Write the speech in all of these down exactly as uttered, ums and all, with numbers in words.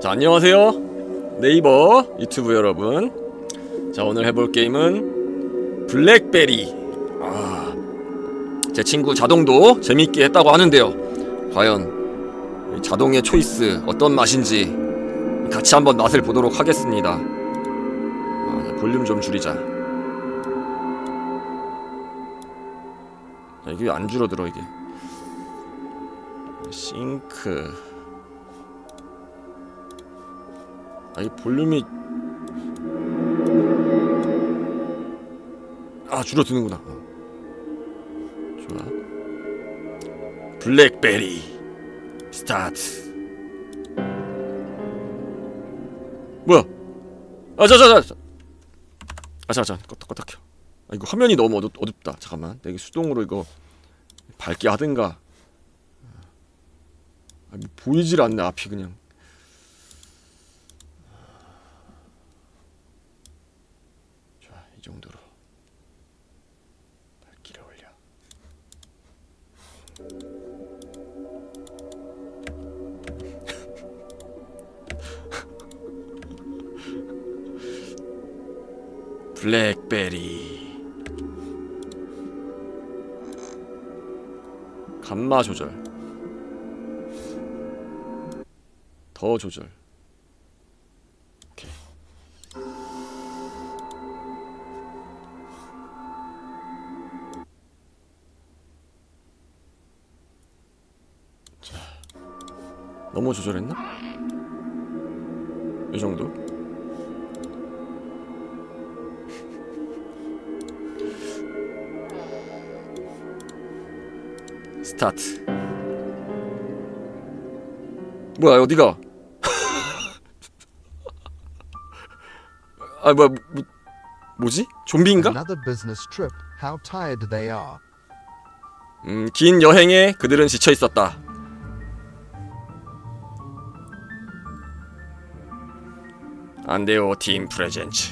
자, 안녕하세요 네이버 유튜브 여러분. 자, 오늘 해볼 게임은 블랙베리. 아, 제 친구 자동도 재밌게 했다고 하는데요, 과연 자동의 초이스 어떤 맛인지 같이 한번 맛을 보도록 하겠습니다. 아, 볼륨 좀 줄이자. 야, 이게 왜 안 줄어들어 이게. 싱크. 아, 이 볼륨이 아 줄어드는구나. 어. 좋아. 블랙베리 스타트. 뭐야? 아, 자자자. 아, 자자. 껐다 껐다 켜. 아, 이거 화면이 너무 어둡, 어둡다. 잠깐만. 내가 수동으로 이거 밝게 하든가. 아, 뭐 보이질 않네 앞이 그냥. 좋아, 이 정도로 밝기를 올려. 블랙베리. 감마 조절. 더 조절. 오케이. 자, 너무 조절했나? 이 정도? 스타트. 뭐야, 어디가? 아, 뭐야, 뭐, 뭐지? 좀비인가? 음, 긴 여행에 그들은 지쳐 있었다. 안돼요, 팀 프레젠츠.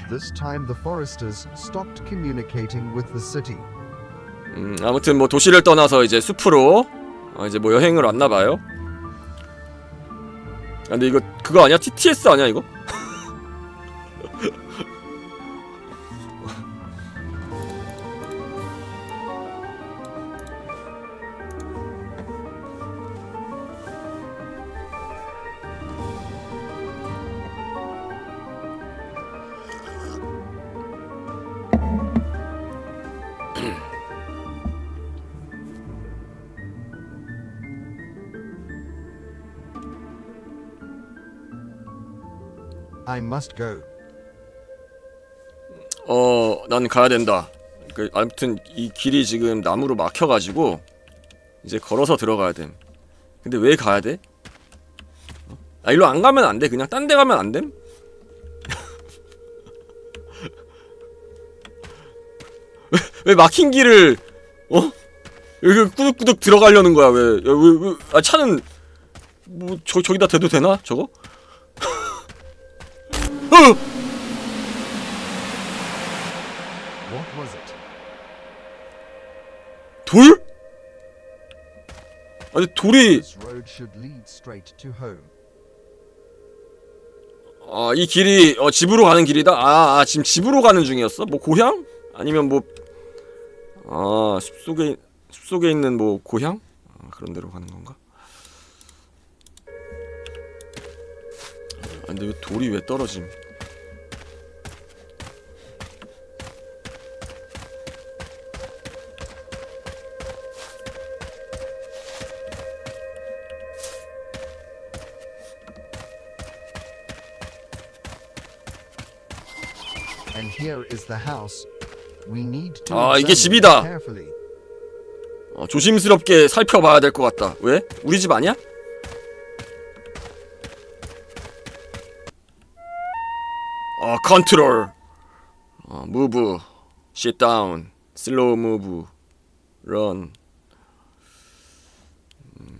음, 아무튼 뭐 도시를 떠나서 이제 숲으로 어, 이제 뭐 여행을 왔나봐요. 아, 근데 이거 그거 아니야? 티티에스 아니야 이거? I must go. 어, 난 가야 된다. 그, 아무튼 이 길이 지금 나무로 막혀가지고 이제 걸어서 들어가야 됨. 근데 왜 가야 돼? 어? 아, 일로 안 가면 안 돼? 그냥 딴 데 가면 안 됨? 왜, 왜 막힌 길을 어? 여기 꾸덕꾸덕 들어가려는 거야? 왜? 왜, 왜? 아, 차는 뭐 저 저기다 대도 되나? 저거? 어! 돌? 아니 돌이 아, 이 길이 어, 집으로 가는 길이다? 아, 아, 지금 집으로 가는 중이었어? 뭐 고향? 아니면 뭐 아, 숲속에 숲속에 있는 뭐 고향? 아, 그런 데로 가는 건가? 아, 근데 왜 돌이 왜 떨어짐? And here is the house. We need to 아, 이게 집이다. 어, 조심스럽게 살펴봐야 될 것 같다. 왜? 우리 집 아니야? 어, 컨트롤. 어, 무브. sit down. 슬로우 무브. 런. 음.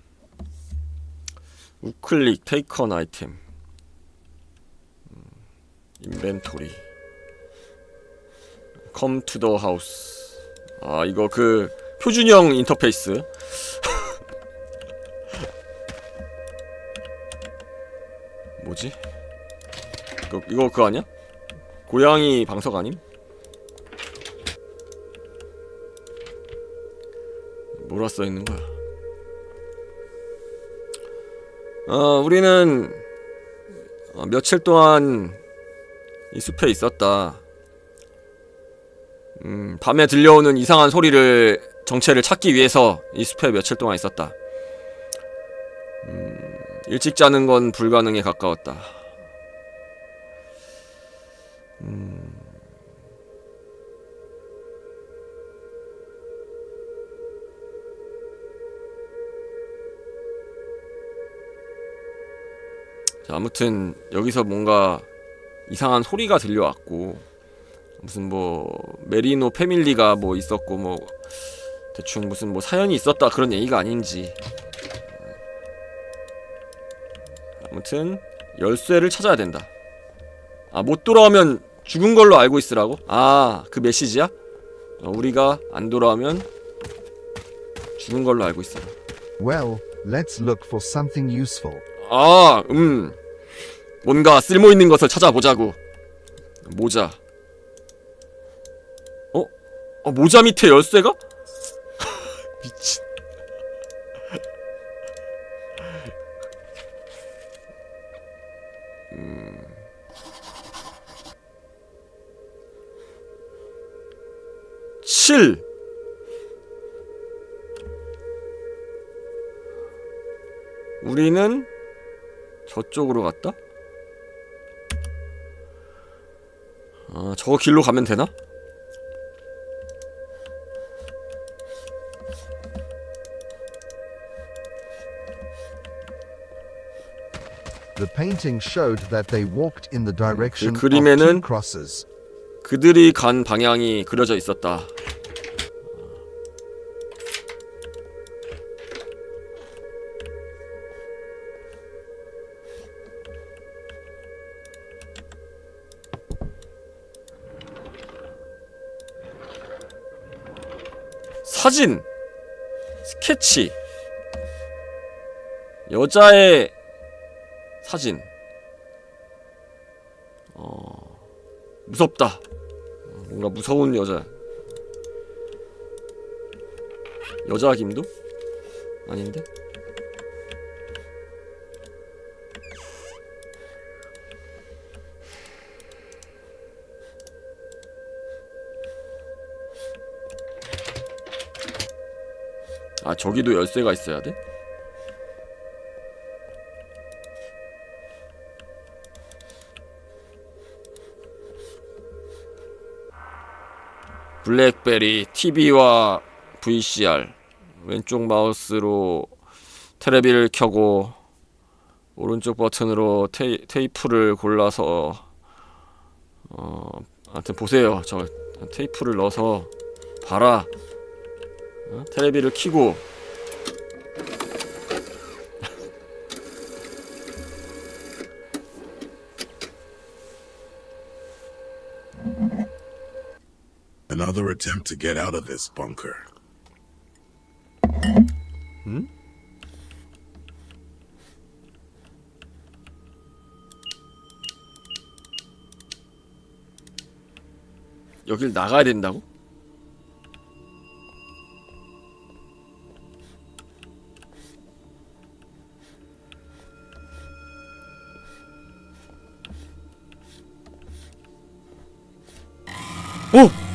우클릭 테이크 언 아이템. 음. 인벤토리. come to the house. 아, 이거 그 표준형 인터페이스. 뭐지? 이거, 이거 그거 아니야? 고양이 방석 아님? 뭐라 써있는 거야? 어, 우리는 어, 며칠 동안 이 숲에 있었다. 음, 밤에 들려오는 이상한 소리를, 정체를 찾기 위해서 이 숲에 며칠 동안 있었다. 음, 일찍 자는 건 불가능에 가까웠다. 음... 자, 아무튼 여기서 뭔가 이상한 소리가 들려왔고, 무슨 뭐 메리노 패밀리가 뭐 있었고, 뭐 대충 무슨 뭐 사연이 있었다 그런 얘기가 아닌지. 아무튼 열쇠를 찾아야 된다. 아, 못 돌아오면 죽은 걸로 알고 있으라고? 아, 그 메시지야? 어, 우리가 안 돌아오면 죽은 걸로 알고 있어라. Well, let's look for something useful. 아, 음, 뭔가 쓸모있는 것을 찾아보자고. 모자. 어? 어, 모자 밑에 열쇠가? 미친. 음... 칠. 우리는 저쪽으로 갔다? 아, 저 길로 가면 되나? The painting showed that they walked in the direction 그 of two 그림에는 crosses. 그들이 간 방향이 그려져 있었다. 사진! 스케치! 여자의 사진. 어... 무섭다. 뭔가 무서운 여자. 여자 김도? 아닌데? 아, 저기도 열쇠가 있어야 돼? 블랙베리, 티비와 브이씨알. 왼쪽 마우스로 테레비를 켜고 오른쪽 버튼으로 테이, 테이프를 골라서 어... 아무튼 보세요. 저 테이프를 넣어서 봐라. 어? 테레비를 켜고 Another attempt to get out of this bunker. 응? 여길 나가야 된다고? 어!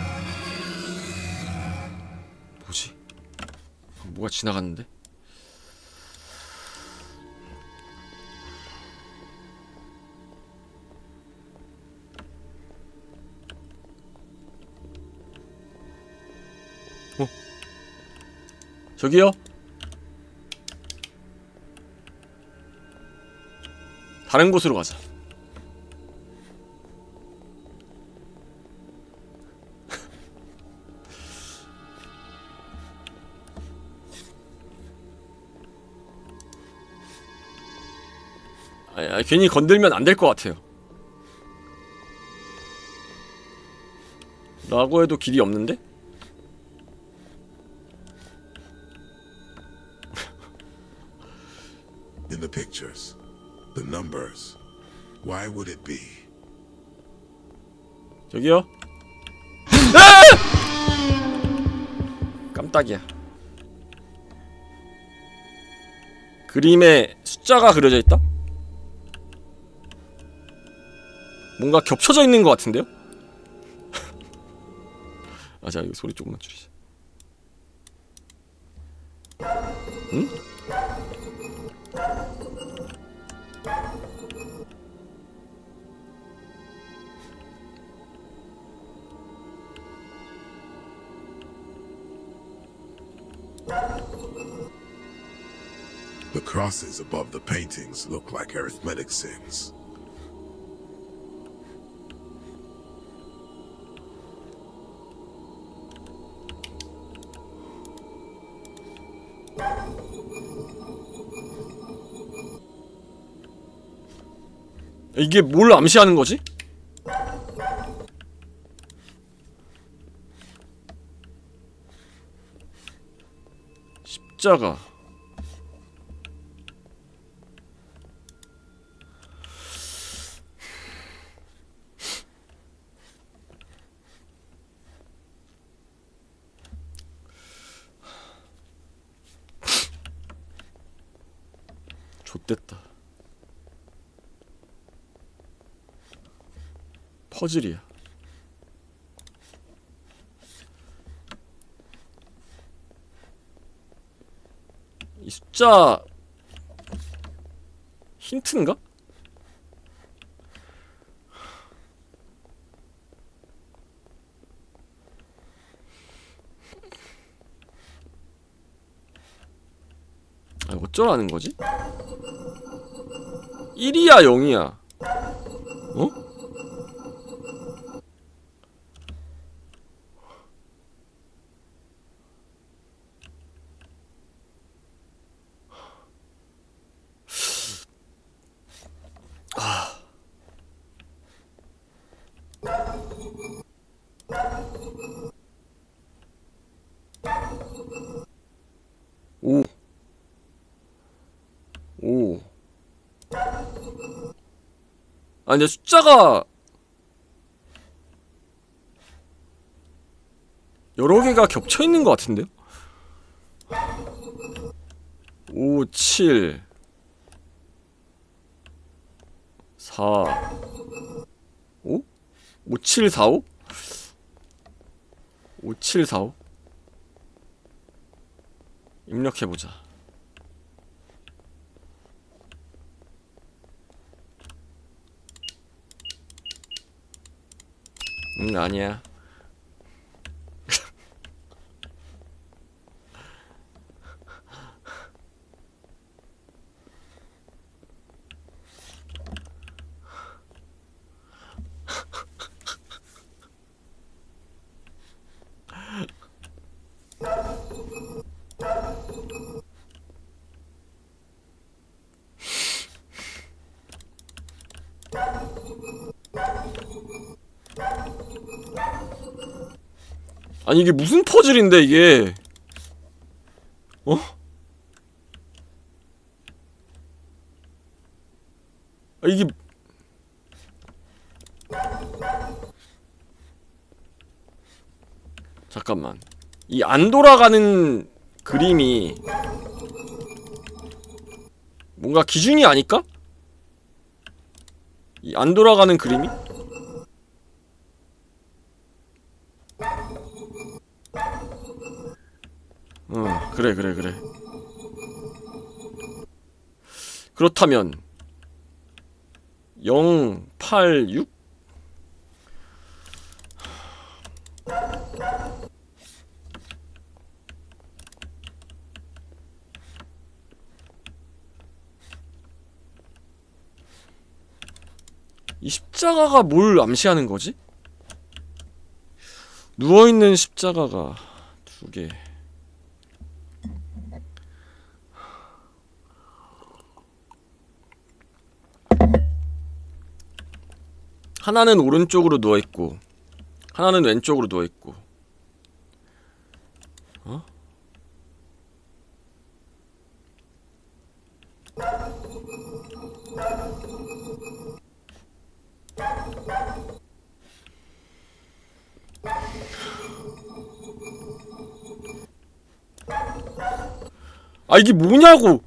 뭐지? 뭐가 지나갔는데? 어? 저기요? 다른 곳으로 가자. 아니, 아니, 괜히 건들면 안 될 것 같아요. 라고 해도 길이 없는데? In the pictures, The numbers. Why would it be? 저기요? 아! 깜짝이야. 그림에 숫자가 그려져 있다? 뭔가 겹쳐져 있는 것 같은데요? 아, 자, 이거 소리 조금만 줄이자. 응? The crosses above the paintings look like arithmetic signs. 이게 뭘 암시하는 거지? 십자가. 좆됐다. 퍼즐이야. 이 숫자 힌트인가? 아, 어쩌라는 거지? 일이야 영이야? 어? 오. 오. 아, 근데 숫자가 여러 개가 겹쳐 있는 것 같은데요? 오, 칠, 사, 오? 오, 칠, 사, 오? 오, 칠, 사, 오? 입력해보자. 응, 아니야. 아니 이게 무슨 퍼즐인데 이게? 어? 아 이게 잠깐만, 이 안 돌아가는 그림이 뭔가 기준이 아닐까? 이 안 돌아가는 그림이? 어, 그래 그래 그래. 그렇다면 영, 팔, 육? 이 십자가가 뭘 암시하는 거지? 누워있는 십자가가 두 개. 하나는 오른쪽으로 누워있고 하나는 왼쪽으로 누워있고. 어? 아 이게 뭐냐고.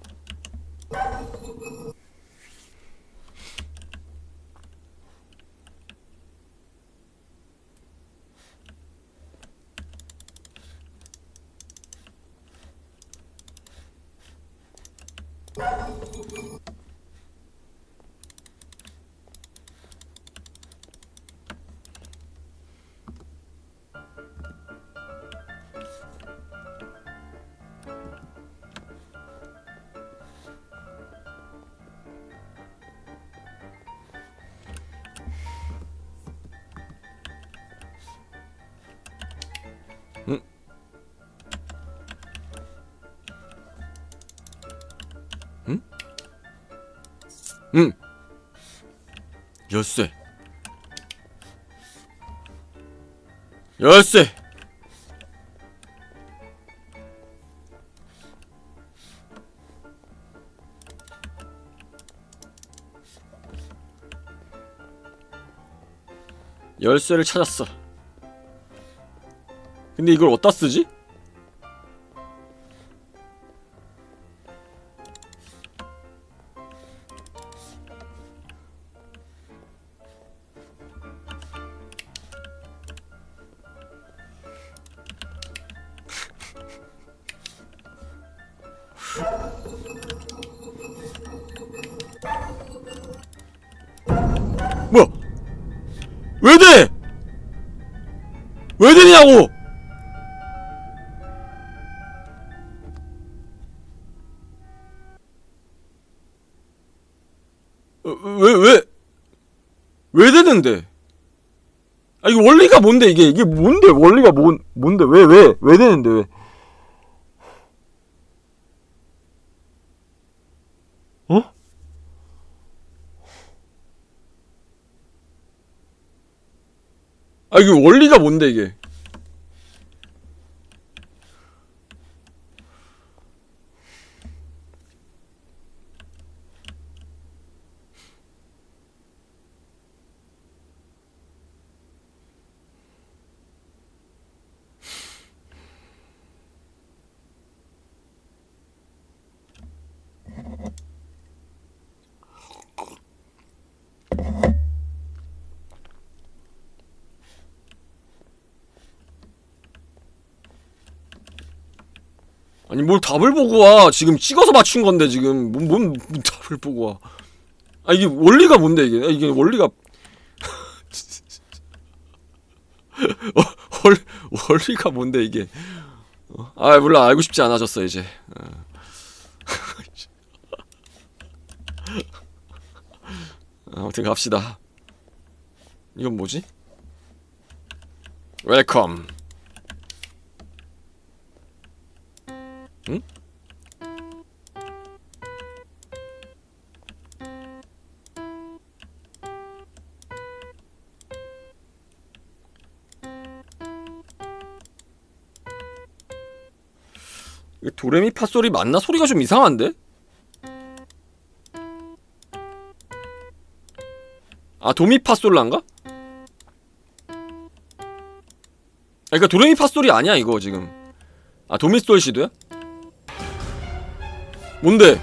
응? 응? 응. 열쇠. 열쇠. 열쇠를 찾았어. 근데 이걸 어디다 쓰지? 뭐야? 왜 돼? 왜 되냐고! 왜, 왜, 왜 되는데? 아, 이게 원리가 뭔데, 이게? 이게 뭔데, 원리가 뭔, 뭔데, 왜, 왜, 왜 되는데, 왜? 어? 아, 이게 원리가 뭔데, 이게? 아니 뭘 답을 보고 와. 지금 찍어서 맞춘 건데 지금 뭔, 뭔, 뭔 답을 보고 와. 아 이게 원리가 뭔데 이게. 아, 이게 원리가 어, 월, 원리가 뭔데 이게. 어? 아 몰라. 알고 싶지 않아졌어 이제. 어. 아무튼 갑시다. 이건 뭐지? 웰컴. 응? 이게 도레미파 소리 맞나? 소리가 좀 이상한데? 아 도미파솔라인가? 아 그니까 도레미파솔이 아니야 이거 지금. 아 도미솔시도야? 뭔데?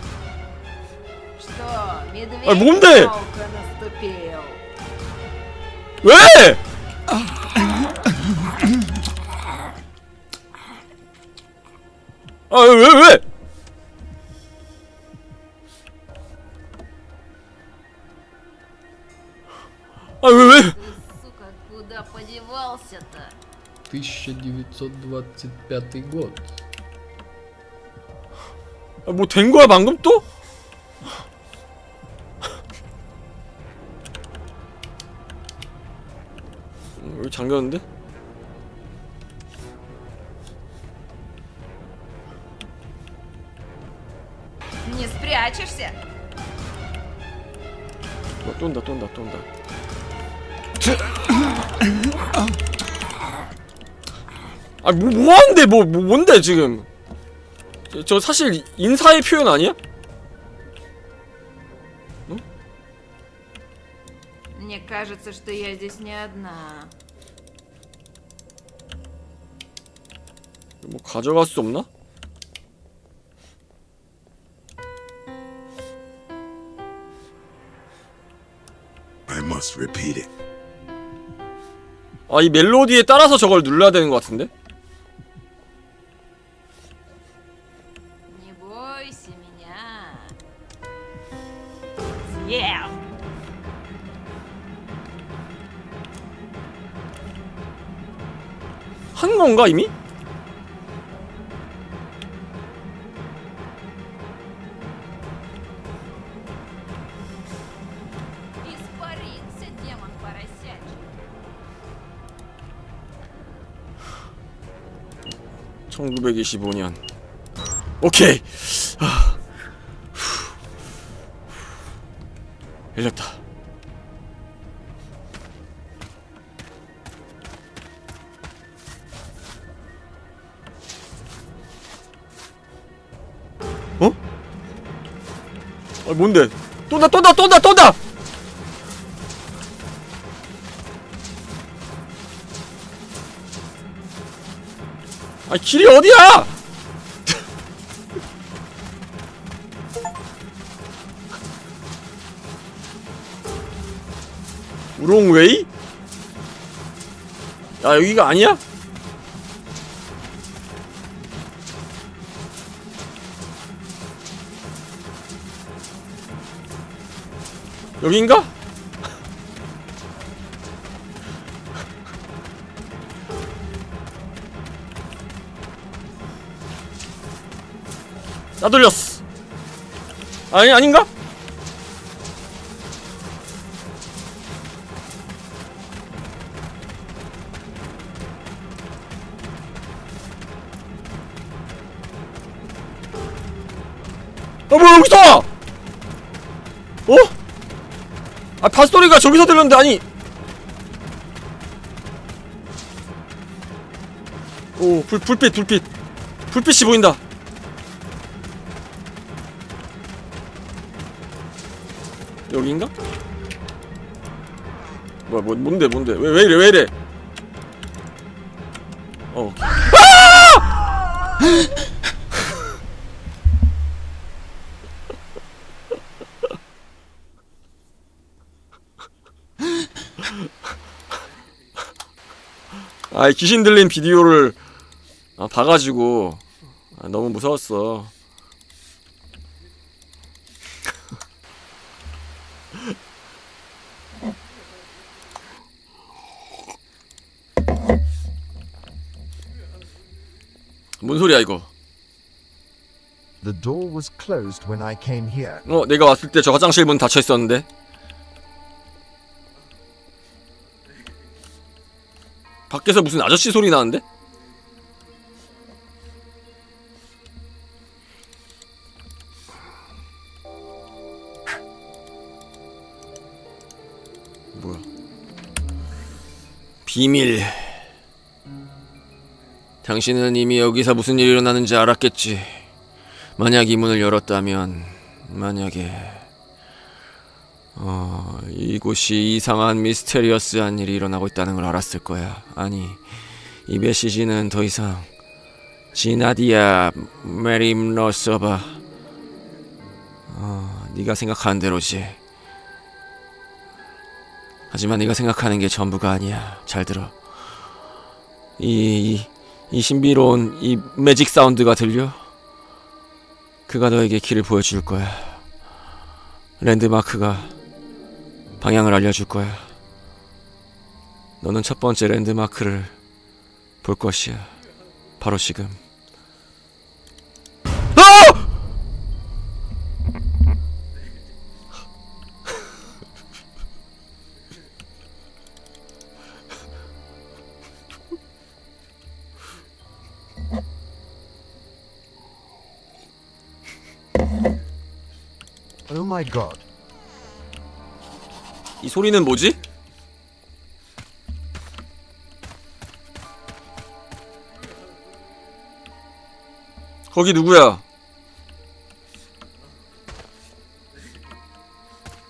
아 뭔데? 왜? 아 왜 왜 왜? 아 왜 왜? Сука, куда подевался-то? тысяча девятьсот двадцать пятый год. 아, 뭐 된 거야 방금 또? 여기 잠겼는데? Не спрячешься? 어, 또 온다 또 온다 또 온다. 아 뭐 뭐하는데 뭐, 뭐 뭔데 지금? 저, 저 사실 인사의 표현 아니야? Мне кажется, что я здесь не одна. 뭐 가져갈 수 없나? I must repeat it. 아, 이 멜로디에 따라서 저걸 눌러야 되는 것 같은데? Не бойся меня. Съел. 한 건가 이미? Испарился демон поросячий. 천구백이십오 년. 오케이. 아. 열렸다. 어? 아, 뭔데? 쏜다 쏜다 쏜다 쏜다! 아, 길이 어디야? 우롱웨이? 야, 여기가 아니야? 여긴가? 따돌렸어. 아니, 아닌가? 아, 뭐야, 여기서! 어? 아, 밭소리가 저기서 들렸는데, 아니. 오, 불, 불빛, 불빛. 불빛이 보인다. 여기인가? 뭐야, 뭐, 뭔데, 뭔데? 왜, 왜 이래, 왜 이래? 어. 아! 아이, 귀신 들린 비디오를 아, 봐가지고 아, 너무 무서웠어. 뭔 소리야 이거? The door was closed when I came here. 어, 내가 왔을 때 저 화장실 문 닫혀 있었는데. 밖에서 무슨 아저씨 소리 나는데? 뭐야? 비밀. 당신은 이미 여기서 무슨 일이 일어나는지 알았겠지. 만약 이 문을 열었다면, 만약에 어... 이곳이 이상한 미스테리어스한 일이 일어나고 있다는 걸 알았을 거야. 아니, 이 메시지는 더 이상 지나디아 메림너서바 어... 네가 생각하는 대로지. 하지만 네가 생각하는 게 전부가 아니야. 잘 들어. 이... 이, 이 신비로운 이 매직 사운드가 들려? 그가 너에게 길을 보여줄 거야. 랜드마크가 방향을 알려줄 거야. 너는 첫 번째 랜드마크를 볼 것이야. 바로 지금. 아! Oh my god. 이 소리는 뭐지? 거기 누구야?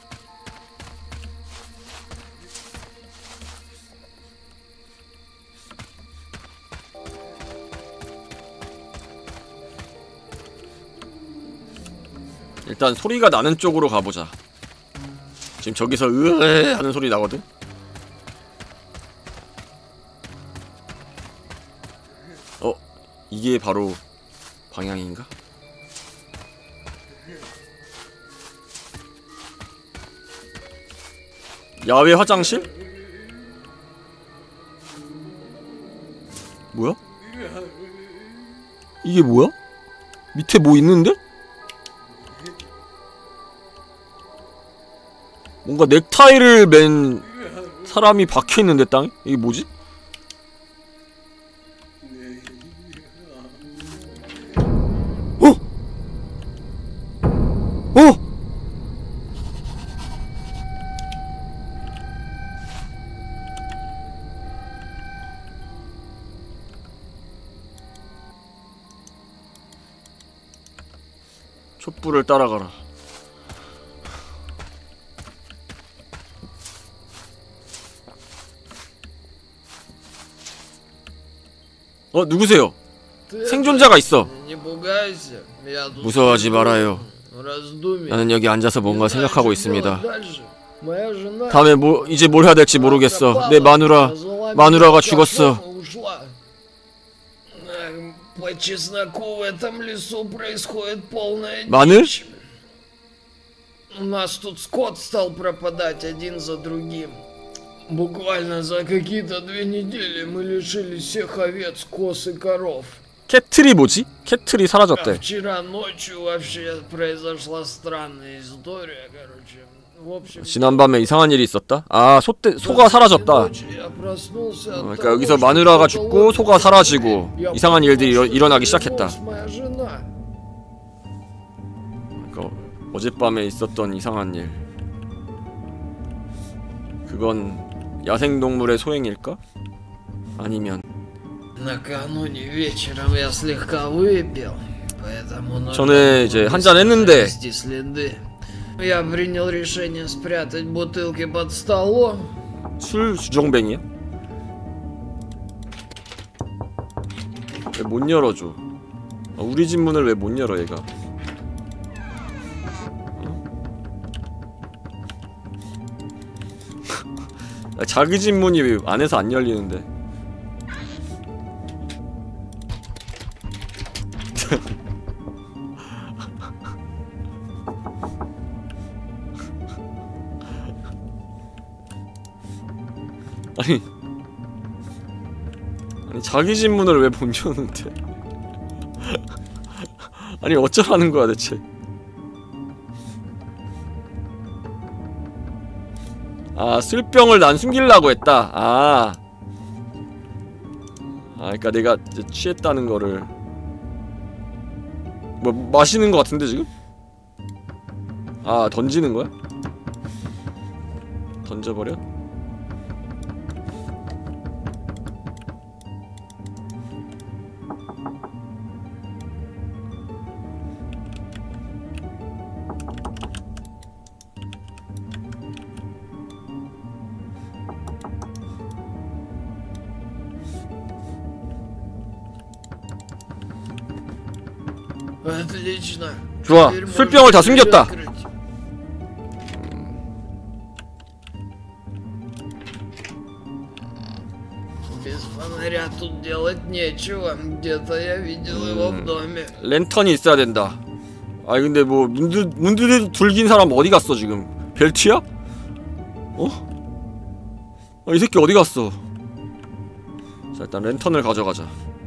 일단 소리가 나는 쪽으로 가보자. 지금 저기서 으에 하는 소리 나거든? 어? 이게 바로 방향인가? 야외 화장실? 뭐야? 이게 뭐야? 밑에 뭐 있는데? 뭔가 넥타이를 맨 사람이 박혀있는데 땅에? 이게 뭐지? 어? 어? 촛불을 따라가라. 어, 누구세요? 생존자가 있어. 무서워하지 말아요. 나는 여기 앉아서 뭔가 생각하고 있습니다. 다음에 뭐 이제 뭘 해야 될지 모르겠어. 내 마누라, 마누라가 죽었어. 마늘? У нас тут скот стал пропадать один за другим. Буквально за какие-то две недели мы лишились всех овец, коз и коров. 캐틀이 뭐지? 캐틀이 사라졌대. Вчера ночью вообще произошла странная история, короче. В общем, 지난밤에 이상한 일이 있었다? 아, 소떼, 소가 사라졌다. 어, 그러니까 여기서 마누라가 죽고 소가 사라지고 이상한 일들이 일어, 일어나기 시작했다. 그러니까 어젯밤에 있었던 이상한 일, 그건 야생동물의 소행일까? 아니면 накануне вечером я слегка выпил, поэтому нужно 전에 이제 한잔 했는데 навести следы. Я принял решение спрятать бутылки под столом. 술 주정뱅이야? 왜 못 열어줘? 아, 우리 집 문을 왜 못 열어 얘가? 아, 자기 집 문이 왜 안에서 안 열리는데? 아니 아니 자기 집 문을 왜 못 여는데? 아니 어쩌라는 거야 대체? 아, 술병을 난 숨기려고 했다. 아, 아, 그러니까 내가 이제 취했다는 거를 뭐 마시는 거 같은데 지금? 아, 던지는 거야? 던져버려? Отлично. 좋아, 술병을 다 숨겼다. Без фонаря тут делать нечего. Где-то я видел его в доме. 랜턴이 있어야 된다. 아니 근데 뭐 문두 문두대 둘긴 사람 어디 갔어 지금? 벨트야? 어? 아, 이 새끼 어디 갔어? 자, 일단 랜턴을 가져가자.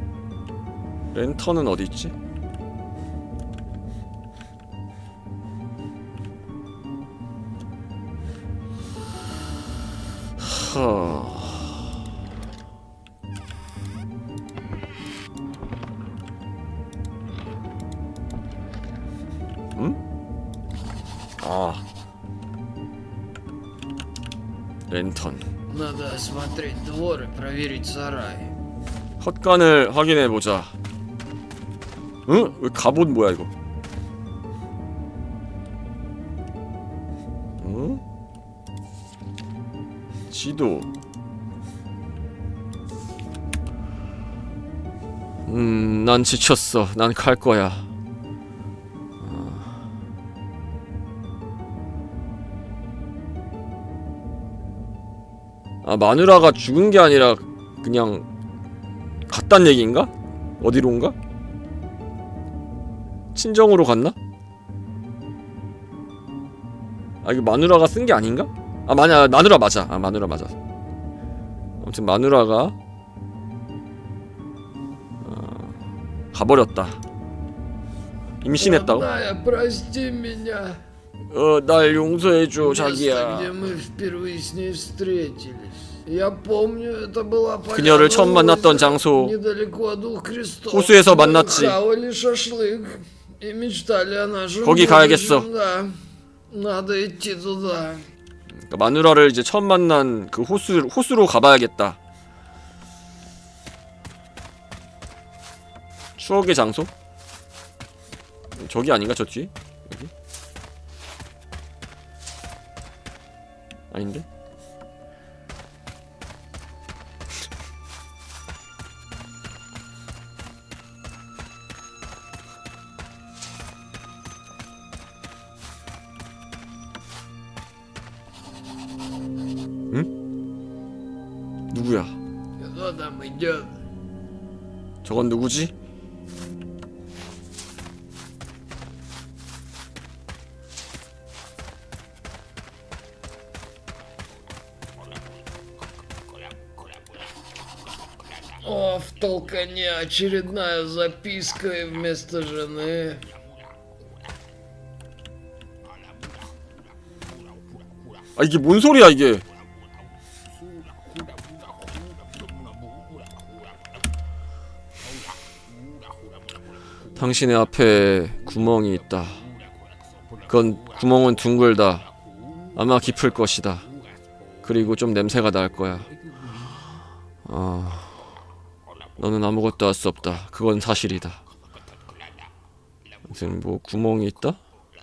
랜턴은 어디 있지? 하... 응? 아, 랜턴. Надо осмотреть двор и проверить сарай. 헛간을 확인해보자. 응? 왜 갑옷 뭐야 이거? 응? 지도. 음, 난 지쳤어. 난 갈 거야. 어. 아, 마누라가 죽은 게 아니라 그냥 갔단 얘기인가? 어디로 온가? 친정으로 갔나? 아, 이게 마누라가 쓴 게 아닌가? 아, 마냐, 마누라 맞아. 아, 마누라 맞아. 아무튼 마누라가 어, 가버렸다. 임신했다고? Родная, прости меня. 어, 날 용서해줘, Место, 자기야. где мы впервые с ней встретились. Я помню, это была 그녀를 처음 만났던 장소. недалеко от двух крестов. 호수에서 만났지. Хавали шашлык и мечтали о нашем 거기 가야겠어. будущем, да. Надо идти туда. 그러니까 마누라를 이제 처음 만난 그 호수, 호수로 가봐야겠다. 추억의 장소? 저기 아닌가? 저 뒤에? 여기? 아닌데? 응? 누구야? Кто там идет? 저건 누구지? О, в толкане очередная записка и вместо жены. 아, 이게 뭔 소리야 이게? 당신의 앞에 구멍이 있다. 그건 구멍은 둥글다. 아마 깊을 것이다. 그리고 좀 냄새가 날 거야. 아, 너는 아무것도 할 수 없다. 그건 사실이다. 아무튼 뭐 구멍이 있다?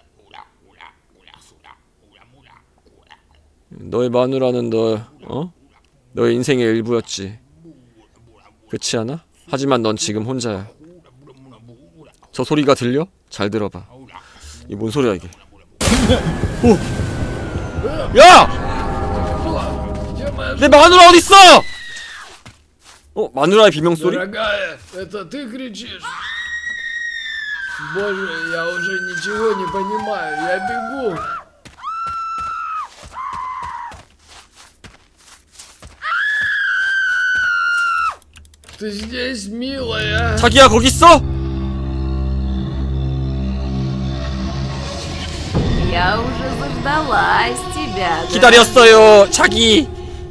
너의 마누라는 너, 어? 너의 인생의 일부였지. 그렇지 않아? 하지만 넌 지금 혼자야. 저 소리가 들려? 잘 들어봐. 이게 뭔 소리야 이게? 오! 야! 내 마누라 어딨어? 어? 마누라의 비명소리? Дорогая, это ты кричишь? Боже, я уже ничего не понимаю, я бегу. Ты здесь, милая? 자기야 거기 있어? Я уже заждалась тебя. 기다렸어요 자기.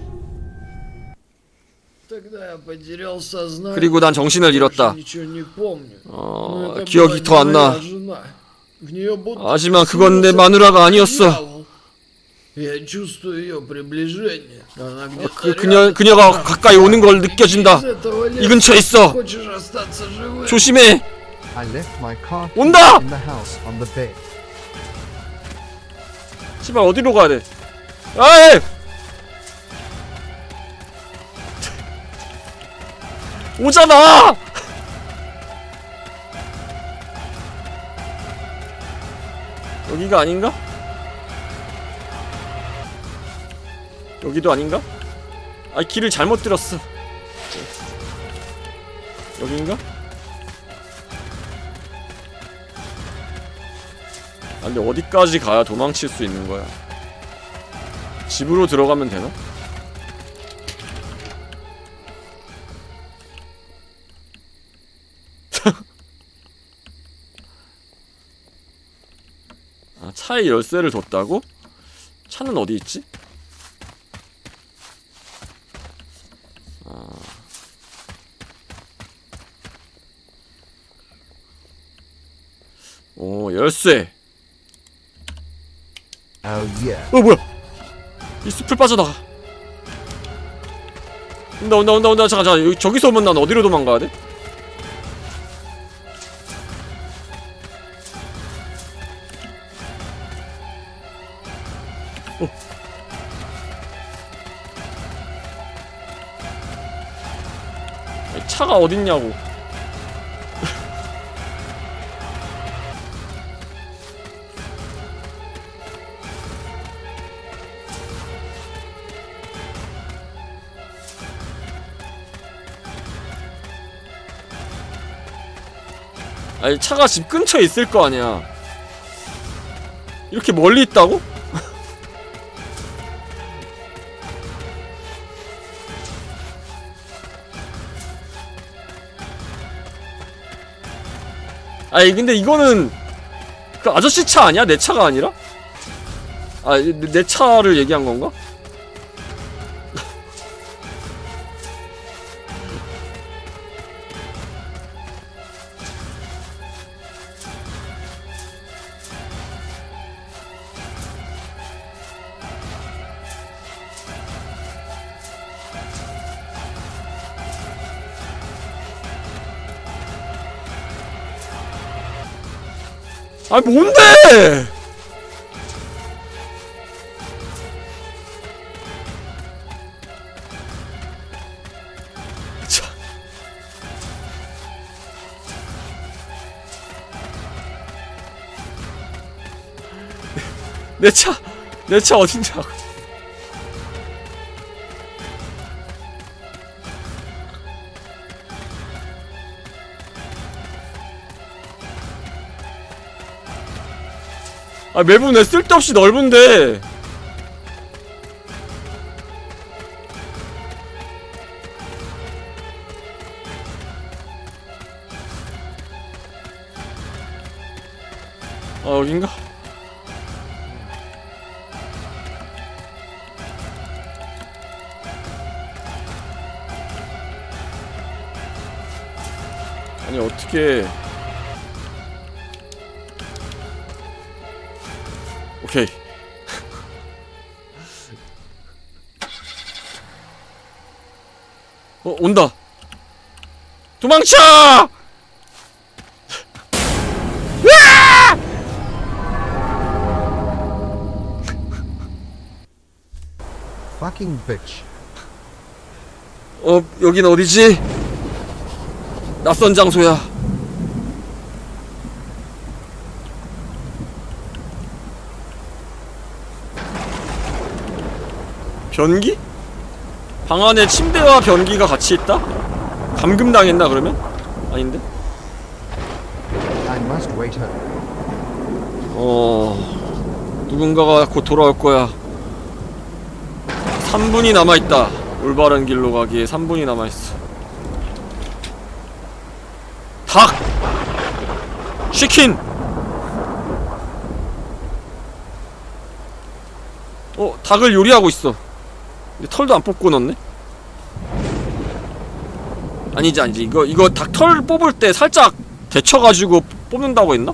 Тогда я потерял сознание. 그리고 난 정신을 잃었다. Ничего не помню. 어, Но это 기억이 была 더 안 не 나. моя жена. В неё будто 하지만 그건 내 вселился 마누라가 아니었어. дьявол. Я чувствую ее приближение. Она где-то 그 그녀 рядом. 그녀가 가까이 오는 걸 느껴진다. Из этого леса 이 근처에 있어. хочешь остаться живым? 조심해. I left my car keys 온다! in the house on the bed. 씨발 어디로 가야 돼? 아이! 오잖아. 여기가 아닌가? 여기도 아닌가? 아, 길을 잘못 들었어. 여긴가? 아, 근데 어디까지 가야 도망칠 수 있는 거야? 집으로 들어가면 되나? 아, 차에 열쇠를 뒀다고? 차는 어디 있지? 아... 오, 열쇠. Oh yeah. 어, 뭐야? 이 숲을 빠져나가. 온다, 온다, 온다, 온다. 잠깐, 잠깐. 여기, 저기서 오면 난 어디로 도망가야 돼? 어. 아니, 차가 어딨냐고. 아니 차가 집 근처에 있을 거 아니야. 이렇게 멀리 있다고? 아니 근데 이거는 그 아저씨 차 아니야? 내 차가 아니라? 아, 내, 내 차를 얘기한 건가? 아니 뭔데? 차. 내 차, 내 차 어딘지 알고. 아 맵은 왜 쓸데없이 넓은데. 아 여긴가? 아니 어떻게 오케이. 어 온다. 도망쳐! Fucking bitch. 어 여긴 어디지? 낯선 장소야. 변기? 방 안에 침대와 변기가 같이 있다? 감금당했나 그러면? 아닌데? I must wait her. 어... 누군가가 곧 돌아올 거야. 삼 분이 남아있다. 올바른 길로 가기에 삼 분이 남아있어. 닭! 치킨! 어, 닭을 요리하고 있어. 근데 털도 안 뽑고 넣네? 아니지 아니지 이거 이거 닭 털 뽑을 때 살짝 데쳐가지고 뽑는다고 했나?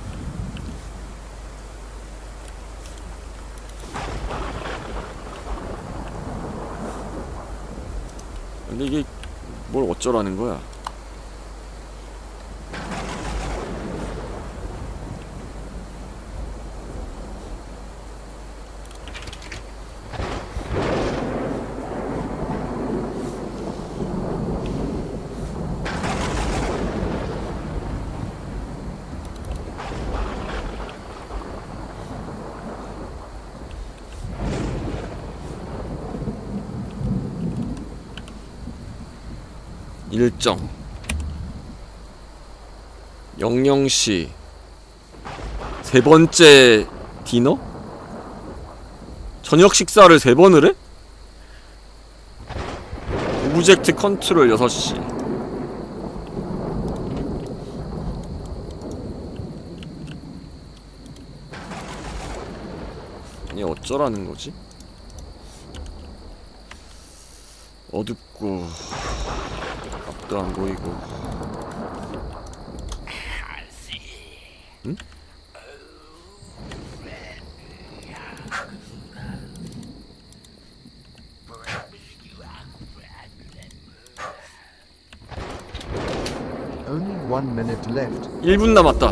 근데 이게 뭘 어쩌라는 거야? 일정 영영시 세 번째 디너? 저녁 식사를 세 번을 해? 오브젝트 컨트롤 여섯 시. 아니 어쩌라는 거지? 어둡고 앞도 안 보이고. 응? Only one minute left. 일 분 남았다.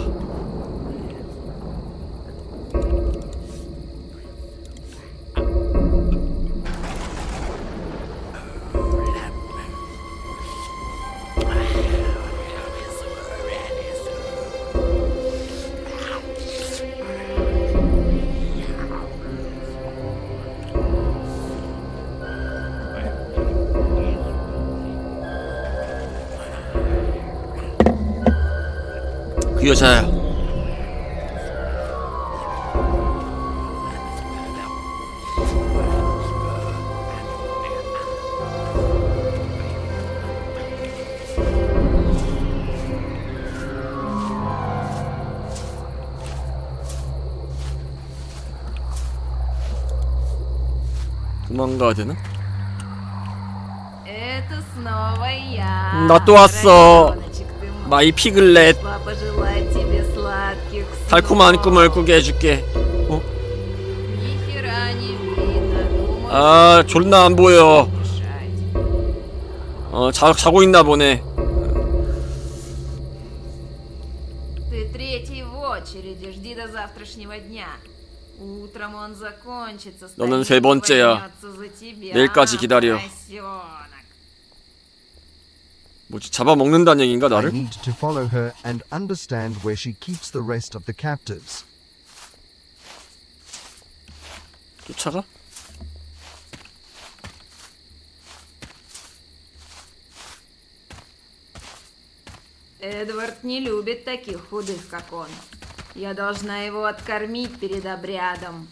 그 여자야. 도망가야 되나? Это снова я. 나 또 왔어. Ребёночек ты мой. 마이 피글렛. Пришла пожелать тебе сладких 달콤한 снов. 꿈을 꾸게 해줄게. 어? Ни хера не видно. Думаю, 아, 졸나 안 보여. мешать. 어, 자, 자고 있나 보네. Ты третий в очереди. Жди до завтрашнего дня. Утром он закончится. 너는 Старик 세 번째야. возьмётся за тебя, 내일까지 기다려. поросёнок. 뭐지? 잡아먹는다는 얘기인가 I 나를? need to follow her and understand where she keeps the rest of the captives. 쫓아가? Эдвард не любит таких худых, как он. Я должна его откормить перед обрядом.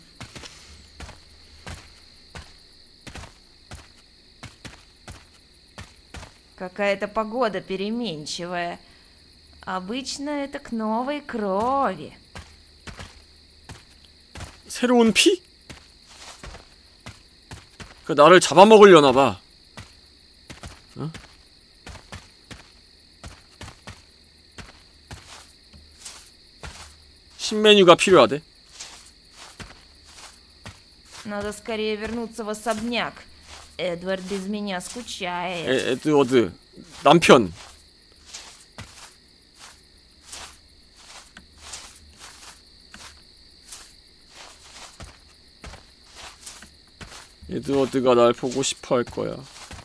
Какая-то погода переменчивая. Обычно это к новой крови. 새로운 피? 그 나를 잡아먹으려나 봐. 어? 신메뉴가 필요하대. Надо скорее вернуться в особняк. Эдвард без меня скучает. 에, 에드워드 남편. 에드워드가 날 보고 싶어 할 거야.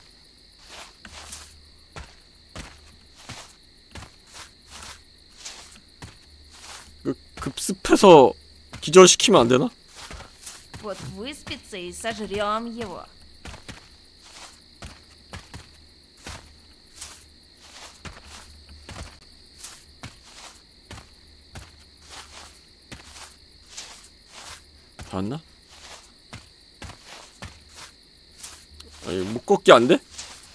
그 급습해서 기절시키면 안 되나? Вот выспится и сожрем его. 다 왔나? 아니, 묶었기 안 돼?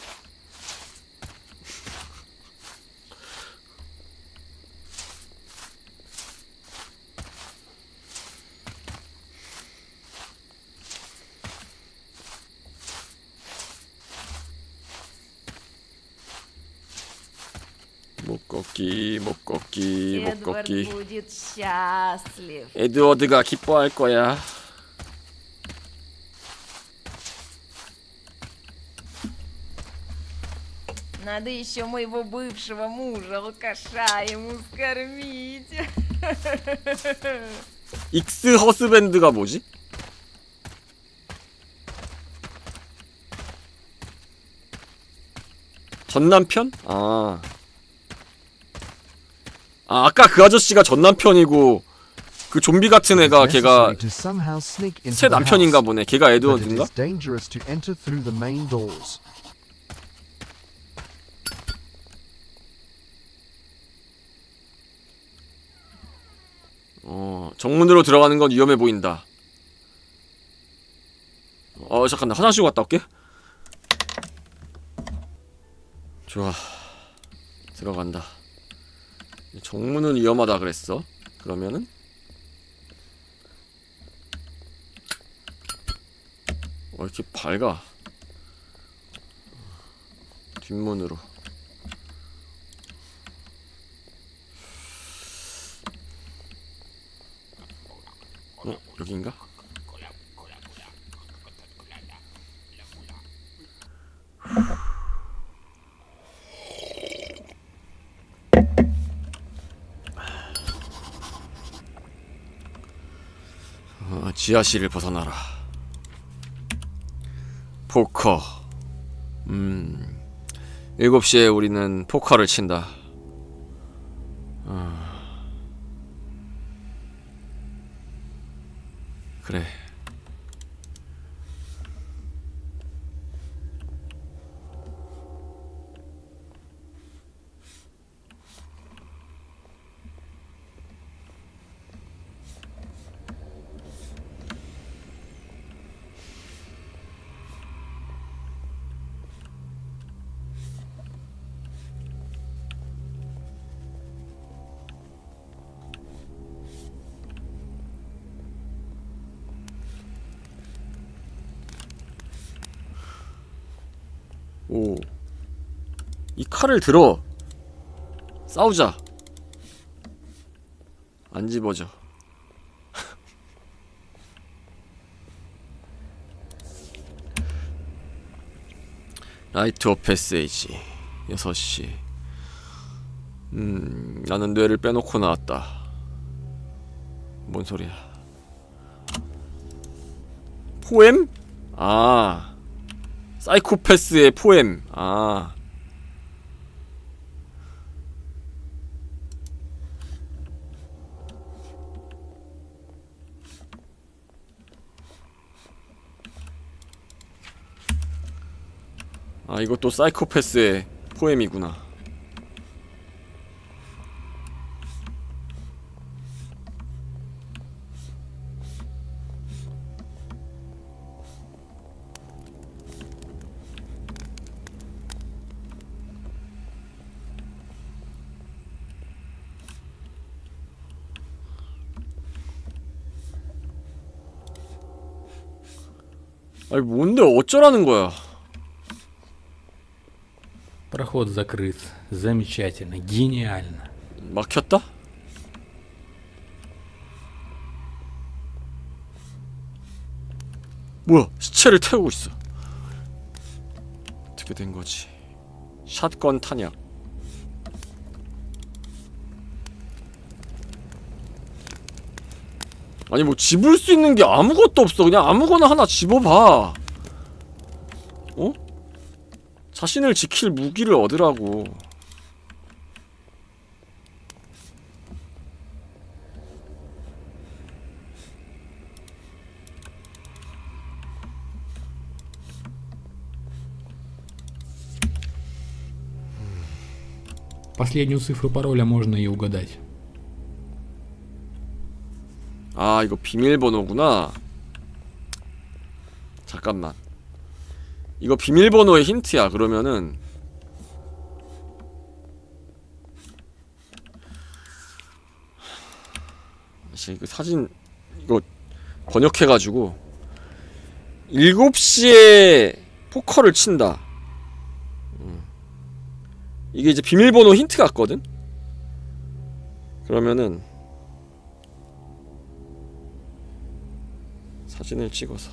못 걷기, 못 걷기, 못 Эдвард 걷기. будет счастлив. 에드워드가 기뻐할 거야. Надо еще моего бывшего мужа, алкаша, ему скормить. 익스 허스밴드가 뭐지? 전 남편? 아. 아, 아까 그 아저씨가 전 남편이고 그 좀비 같은 애가 걔가 Necessary to somehow sneak into 새 the 남편인가 house, 보네. 걔가 but it 에드워드인가? is dangerous to enter through the main doors. 어, 정문으로 들어가는 건 위험해 보인다. 어, 잠깐 나 화장실 갔다 올게. 좋아. 들어간다. 정문은 위험하다 그랬어. 그러면은 어, 이렇게 밝아. 뒷문으로. 어, 여긴가? 어, 지하실을 벗어나라. 포커. 음. 일곱 시에 우리는 포커를 친다. 어. 그래. 오. 이 칼을 들어. 싸우자. 안 집어져. 라이트 오브 패세이지 여섯 시. 음, 나는 뇌를 빼놓고 나왔다. 뭔 소리야. 포엠? 아, 사이코패스의 포엠. 아, 아, 이것도 사이코패스의 포엠이구나. 아니 뭔데 어쩌라는 거야. Проход закрыт. Замечательно. Гениально. 막혔다? 뭐야, 시체를 태우고 있어. 어떻게 된 거지? 샷건 탄약. 아니 뭐 집을 수 있는 게 아무것도 없어. 그냥 아무거나 하나 집어봐. 어? 자신을 지킬 무기를 얻으라고. Последнюю цифру пароля можно и угадать. 아, 이거 비밀번호구나. 잠깐만. 이거 비밀번호의 힌트야. 그러면은 이거 사진 이거 번역해가지고 일곱 시에 포커를 친다. 음. 이게 이제 비밀번호 힌트 같거든? 그러면은 사진을 찍어서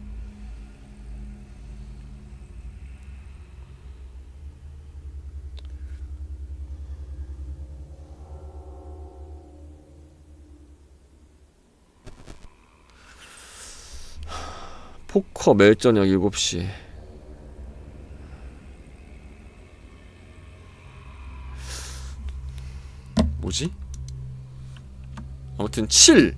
포커 매일 저녁 일곱 시. 뭐지? 아무튼 칠.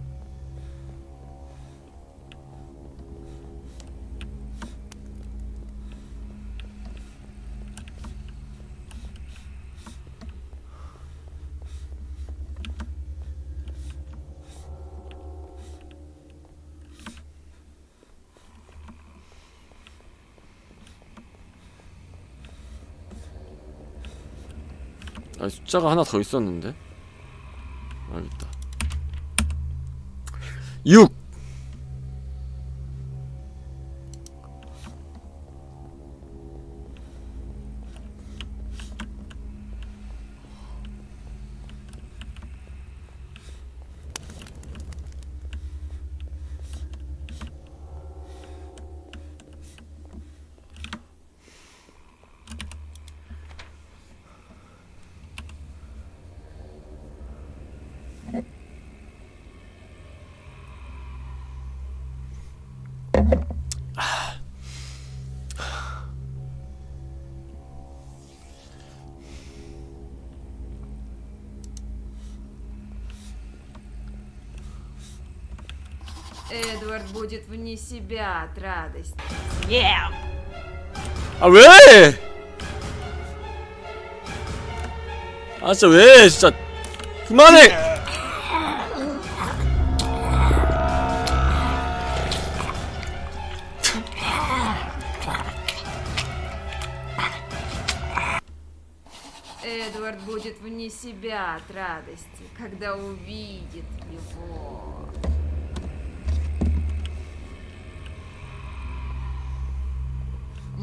아, 숫자가 하나 더 있었는데. 알겠다. 육. Эдвард будет вне себя от радости. 아 왜? 아 진짜 왜? 진짜 그만해. Эдвард будет вне себя от радости, когда увидит его.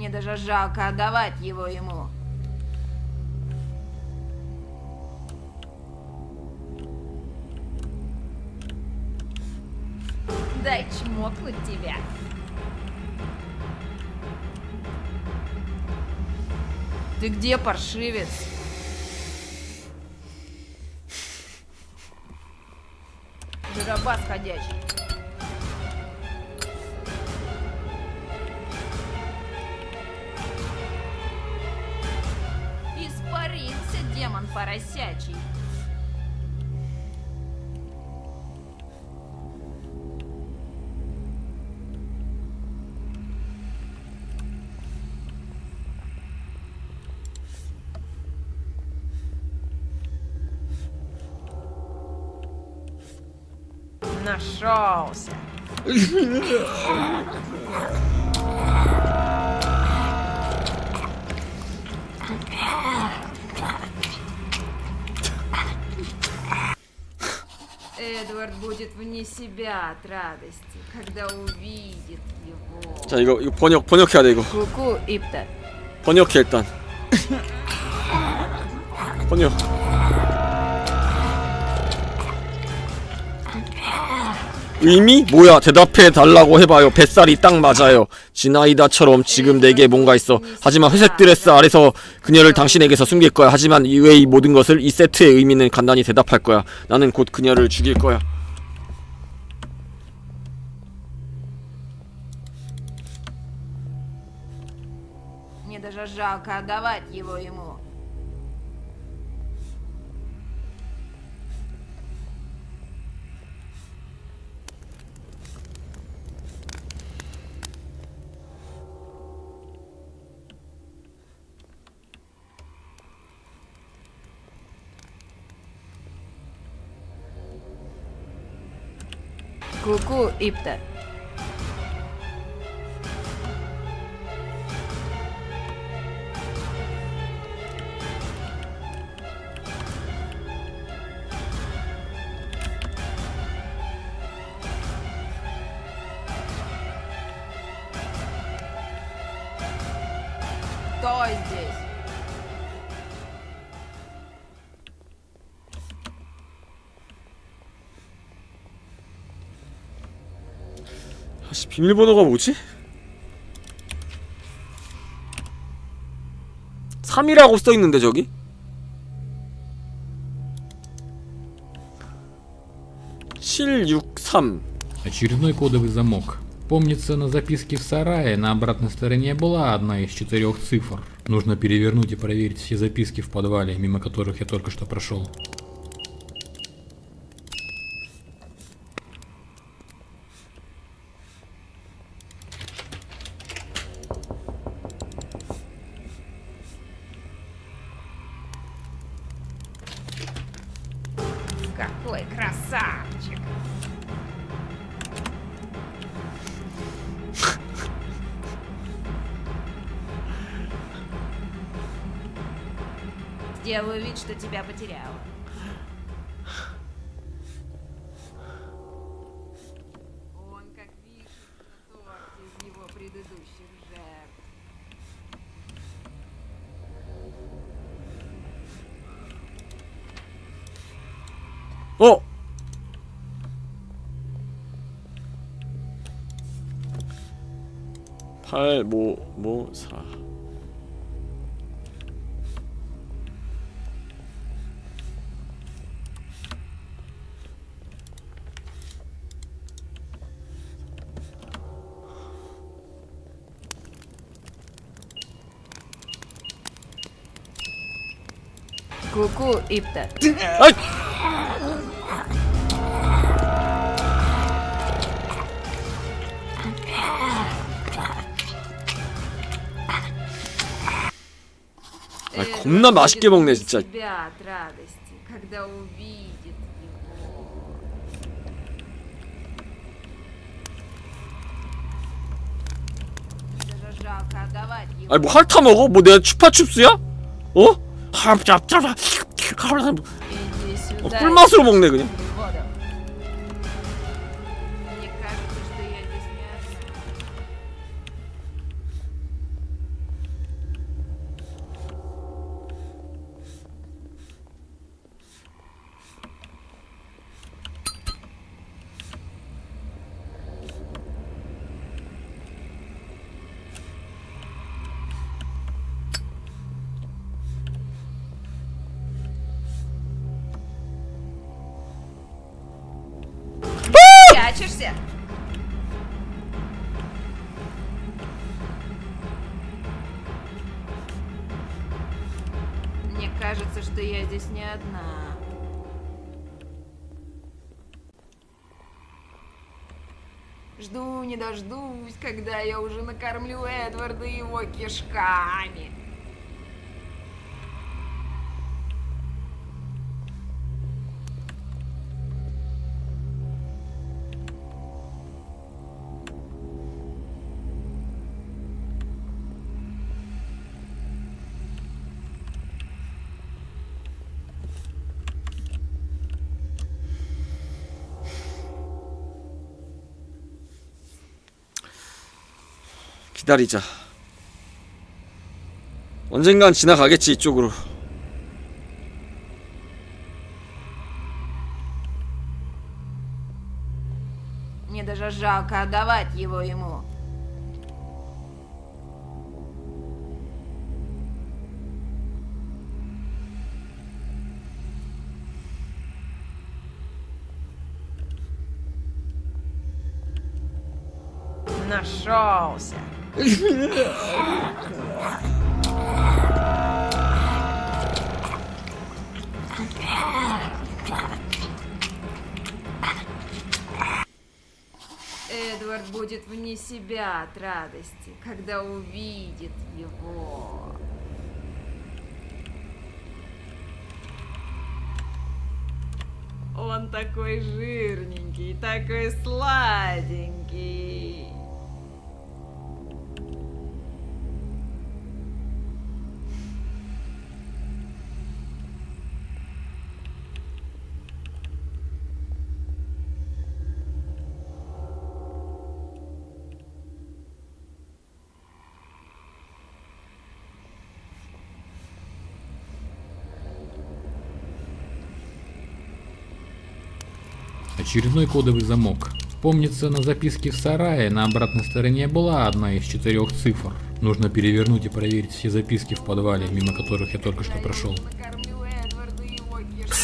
Мне даже жалко отдавать его ему. Дай чмокнуть тебя. Ты где, паршивец? Жиробас ходячий. Испарился демон поросячий. Нашелся. Эдвард будет вне себя от радости, когда увидит его. 자, 이거 이거 번역 번역해야 돼 이거. Ку-ку, Ипта. 번역해 일단. 번역. 의미? 뭐야? 대답해 달라고 해봐요. 뱃살이 딱 맞아요. 지나이다처럼 지금 내게 뭔가 있어. 하지만 회색 드레스 아래서 그녀를 당신에게서 숨길 거야. 하지만 이외의 모든 것을 이 세트의 의미는 간단히 대답할 거야. 나는 곧 그녀를 죽일 거야. Мне даже жалко отдавать его ему. Ку-ку, Ипта. Кто здесь? 아씨, 비밀번호가 뭐지? 삼이라고 써있는데 저기? 칠육삼. Очередной кодовый замок. Помнится, на записке в сарае на обратной стороне была одна из четырех цифр. Нужно перевернуть и проверить все записки в подвале, мимо которых я только что прошел. Какой красавчик! Сделаю вид, что тебя потеряла. Он как вишенка на торте из его предыдущих жертв. 어? 팔, 오, 오, 사. Ку-ку, Ипта. 아이! 아, 겁나 맛있게 먹네 진짜. Себя от радости, когда увидит его. Даже жалко отдавать его. 아니 뭐 핥아 먹어? 뭐 내가 추파춥스야? 어? 합잡잡아. Иди сюда. 꿀맛으로 먹네 그냥. Воду. Мне кажется, что я здесь не одна. спрячешься? Мне кажется, что я здесь не одна. Жду не дождусь, когда я уже накормлю Эдварда его кишками. 기다리자. 언젠간 지나가겠지 이쪽으로. Мне даже жалко отдавать его ему. Нашелся. Эдвард будет вне себя от радости, когда увидит его. Он такой жирненький, такой сладенький. Очередной кодовый замок. Помнится, на записке в сарае на обратной стороне была одна из четырех цифр. Нужно перевернуть и проверить все записки в подвале, мимо которых я только что прошел. Накормлю Эдварда его кишками.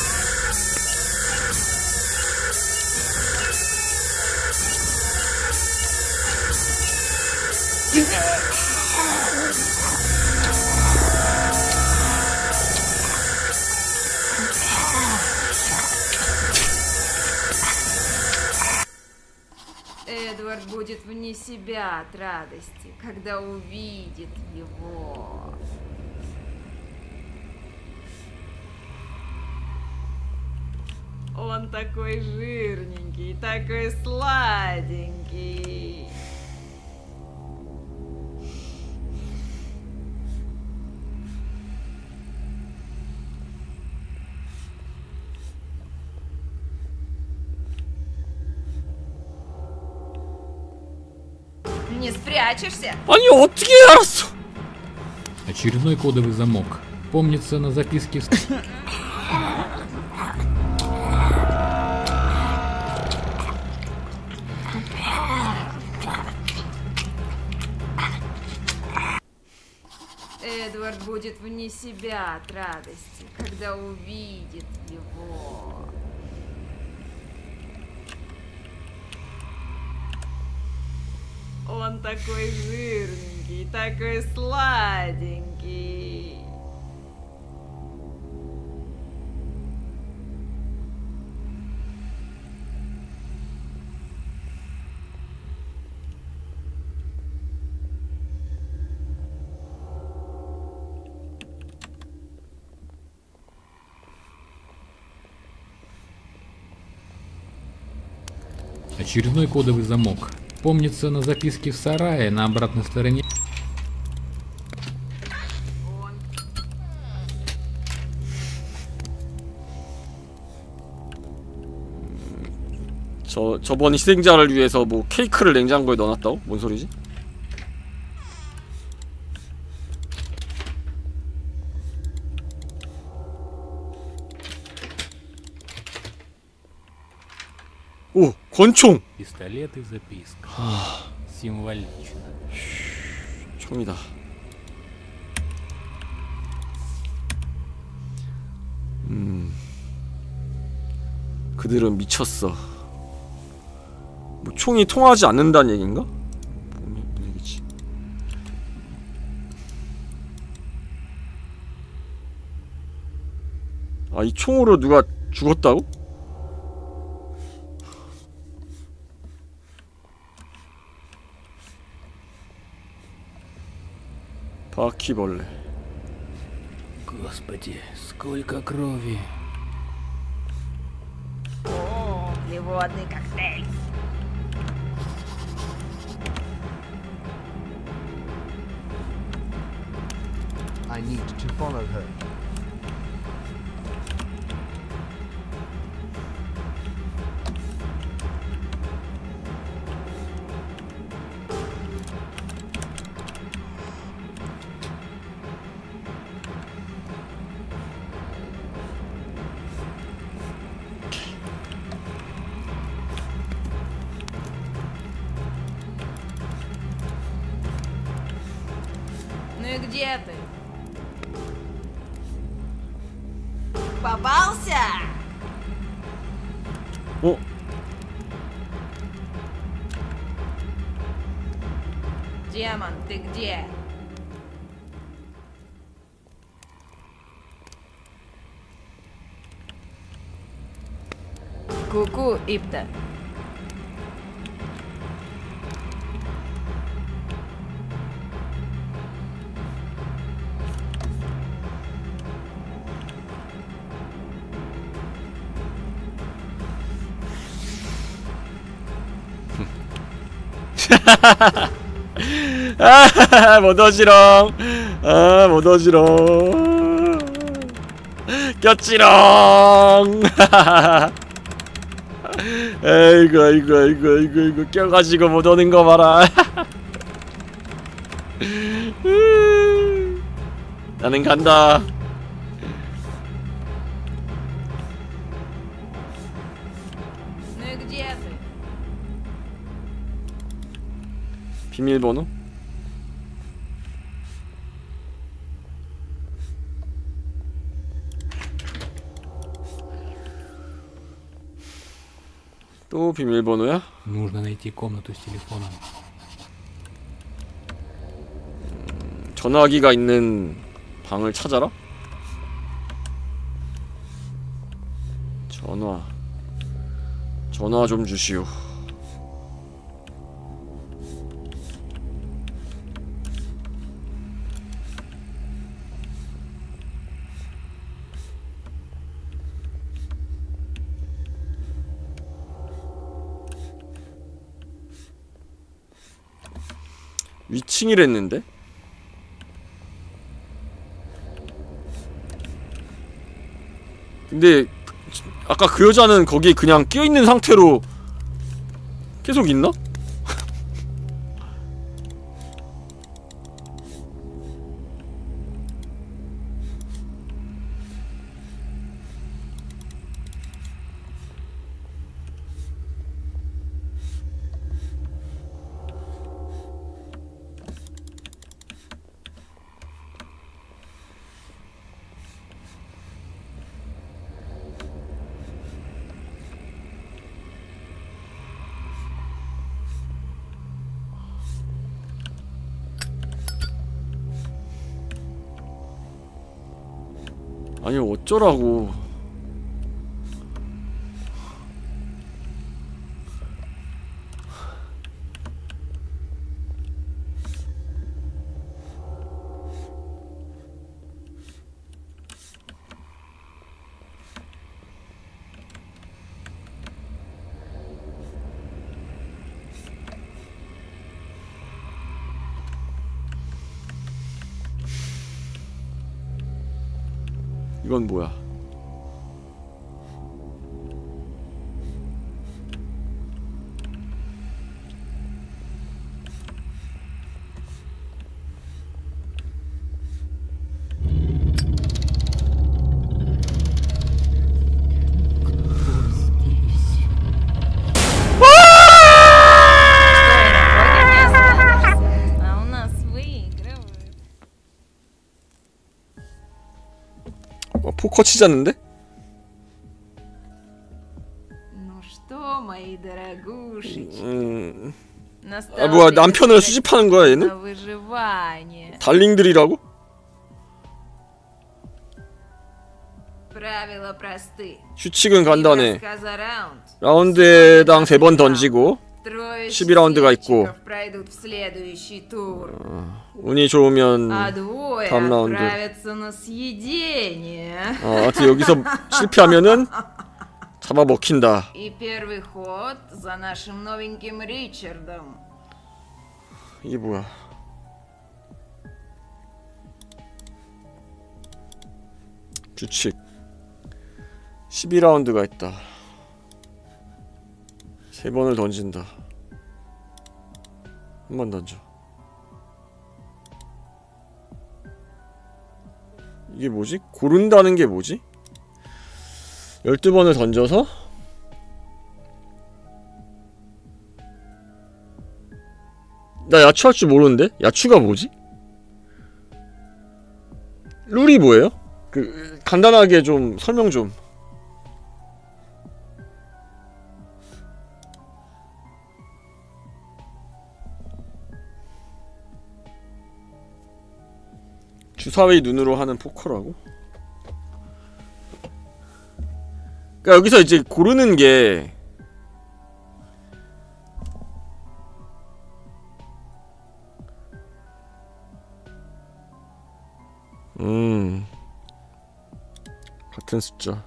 Эдвард будет вне себя от радости, когда увидит его. Он такой жирненький, такой сладенький. Не спрячешься? 아니 어떻게 알았어? Очередной кодовый замок. Помнится, на записке в... Эдвард будет вне себя от радости, когда увидит его. Он такой жирненький, такой сладенький. Очередной кодовый замок. Помнится, на записке в сарае на обратной стороне... 저 저번 희생자를 위해서 뭐 케이크를 냉장고에 넣어놨다고? 뭔 소리지? 오! 권총! Пистолет и записка. Символично. 총이다. 음... 그들은 미쳤어. 뭐 총이 통하지 않는다는 얘긴가? 뭔 얘기지? 아, 이 총으로 누가 죽었다고? 바퀴벌레. Господи, сколько крови. О, углеводный коктейль. I need to follow her. Ну и где ты? Попался? 어? Демон, ты где? Ку-ку, Ипта. 아, 못 어지렁. 아, 못 어지렁. 꼈지렁. 에이구, 아이고, 아이고, 아이고, 아이고, 껴가지고 못 오는 거 봐라. 나는 간다. Ну и где ты? 비밀번호? 또 비밀번호야? Нужно найти комнату с телефоном. 전화기가 있는 방을 찾아라? 전화 전화 좀 주시오. 위층이랬는데? 근데 아까 그 여자는 거기 그냥 끼어있는 상태로 계속 있나? 아니 어쩌라고. 이건 뭐야? А у нас выигрывают. 어, 포커 치자는데? Ну что, мои дорогушечки. 음... Настало 아 뭐야 время 남편을 играть 수집하는 거야 얘는? на выживание. 달링들이라고? Правила просты. 규칙은 Три 간단해. броска за раунд. 라운드당 세 번 던지고 Трое 십이 라운드가 있고. счастливчиков пройдут в следующий тур. 운이 좋으면 А двое 다음 라운드. отправятся на съедение. 어, 하여튼 여기서 실패하면은 잡아먹힌다. И первый ход за нашим новеньким Ричардом. 이게 뭐야? 규칙 십이 라운드가 있다. 세 번을 던진다. 한 번 던져. 이게 뭐지? 고른다는 게 뭐지? 열두 번을 던져서 나 야추 할 줄 모르는데? 야추가 뭐지? 룰이 뭐예요? 그 간단하게 좀 설명 좀. 주사위 눈으로 하는 포커라고? 그러니까 여기서 이제 고르는 게 음 같은 숫자.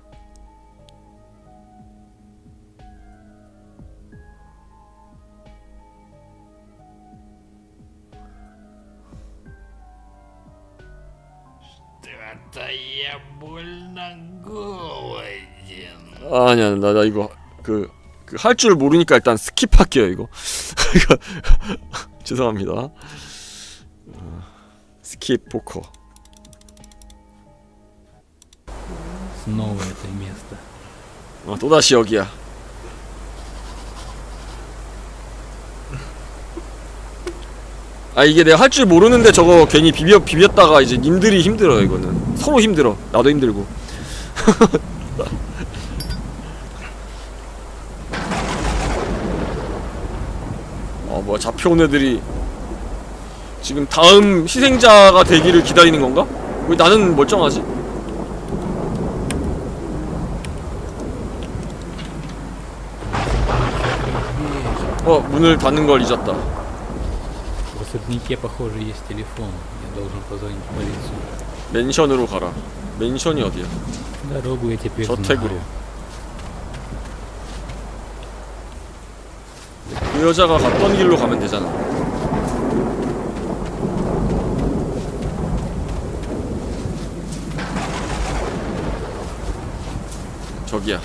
Что-то я больно голоден. 아니야 나, 나 이거 그, 그 할 줄 모르니까 일단 스킵할게요 이거. 이거 죄송합니다. 어, 스킵 포커. Снова это место. 어, 또다시 여기야. 아 이게 내가 할 줄 모르는데 저거 괜히 비벼 비볐다가 이제 님들이 힘들어. 이거는 서로 힘들어. 나도 힘들고. 어 뭐야 잡혀온 애들이 지금 다음 희생자가 되기를 기다리는 건가? 왜 나는 멀쩡하지? 어 문을 닫는 걸 잊었다. В особняке, похоже, есть телефон. Я должен позвонить в полицию. 맨션으로 가라. 맨션이 어디야? Дорогу я теперь 저택으로. знаю. 그 여자가 갔던 길로 가면 되잖아. 저기야.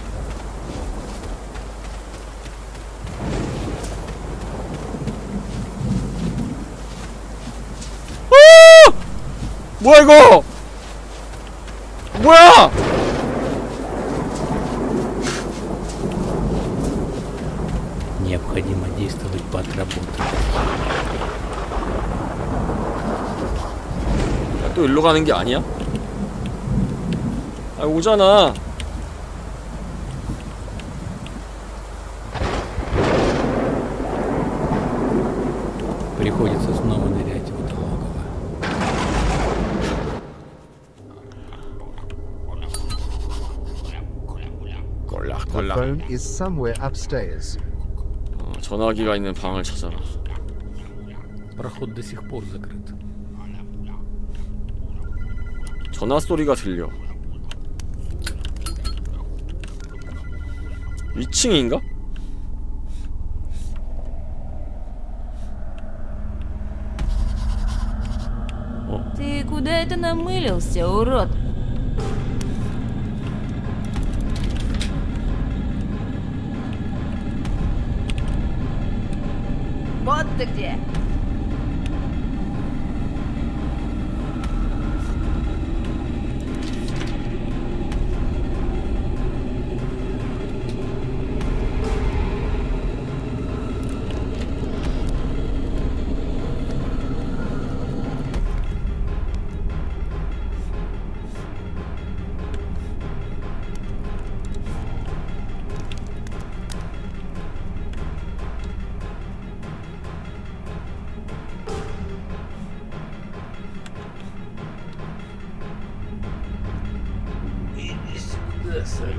아! 뭐야 이거? 뭐야? Необходимо действовать по отработке. 야, 또 일로 가는 게 아니야? 아 오잖아. Приходится снова нырять в это логово. 꼴락 The 꼴락. phone is somewhere upstairs. 어, 전화기가 있는 방을 찾아라. Проход до сих пор закрыт. 전화 소리가 들려. 이 층인가? Ты куда это намылился, урод? Вот ты где!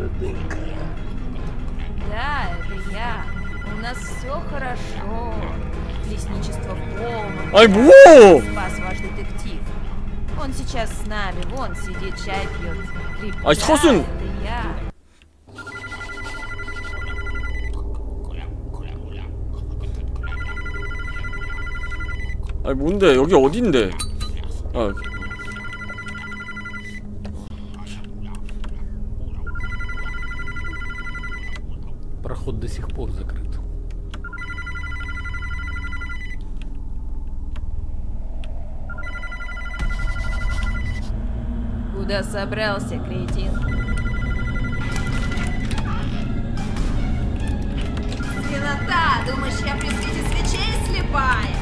Да, это я. У нас все хорошо. Лесничество в полном. 아이 뭐? Спас ваш детектив. Он сейчас с нами. Вон сидит, чай пьет. Ребята, 아이 서순. это я. 아니 뭔데 여기 어딘데? 아 Проход до сих пор закрыт. Куда собрался, кретин? Свинота! Думаешь, я при свете свечей слепая?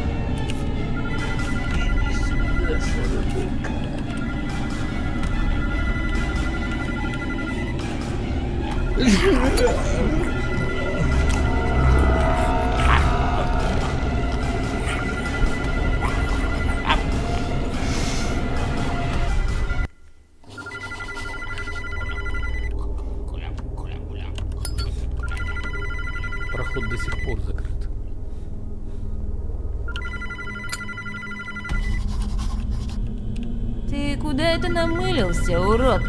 Проход до сих пор закрыт. Ты куда это намылился, урод?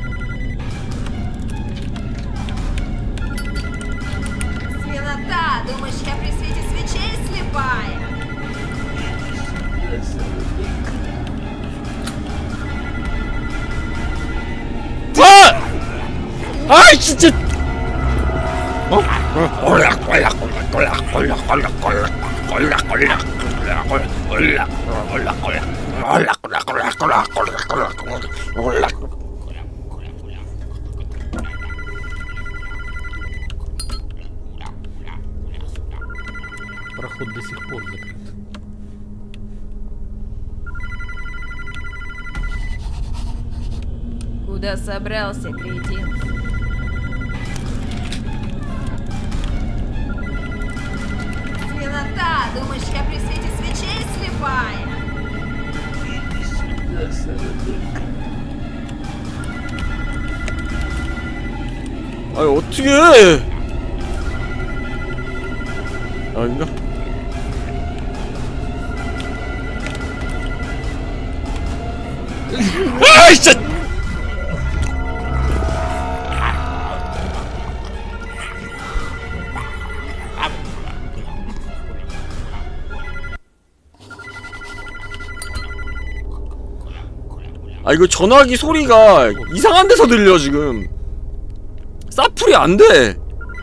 Свинота! Думаешь, я при свете свечей слепая? 아! 아이 진짜. 어? 꼴락 꼴락 꼴락 꼴락 꼴락 꼴락 꼴락 꼴락 꼴락 꼴락 꼴락 Проход до сих пор закрыт. Куда собрался, кретин? Свинота! Думаешь, я при свете свечей слепая? 아니 어떻게 해? 아닌가? 아 진짜! 아 이거 전화기 소리가 이상한 데서 들려 지금. 사풀이 안 돼.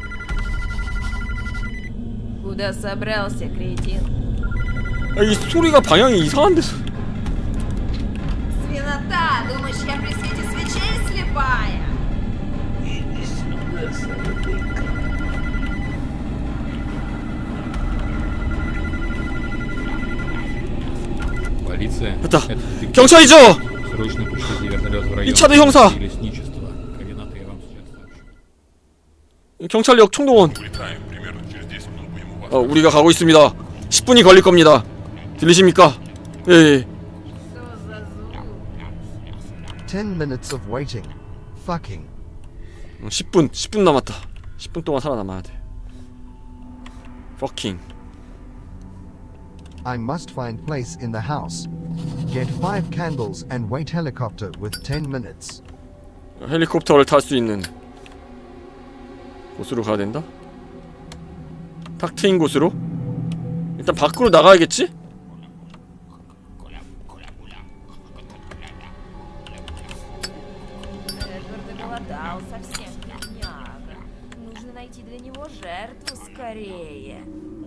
Куда собрался, кретин? 아, 이 소리가 방향이 이상한 데서. Свинота! Думаешь, я при свете свечей слепая? Полиция. 됐다. Это детектив. 경찰이죠? Срочно пришлите вертолет в район. 이 차대 형사. Лесничества. Координаты я вам сейчас сообщу. 경찰력 총동원. 어, 우리가 가고 있습니다. 십 분이 걸릴 겁니다. 들리십니까? 예, 예. Ten minutes of waiting. Fucking. 십 분, 십 분 남았다. 십 분 동안 살아남아야 돼. Fucking. I must find place in the house. Get five candles and wait helicopter with ten minutes. 헬리콥터를 탈 수 있는 곳으로 가야 된다? 탁 트인 곳으로? 일단 밖으로 나가야겠지? Эдвард голодал совсем, бедняга. Нужно найти для него жертву скорее.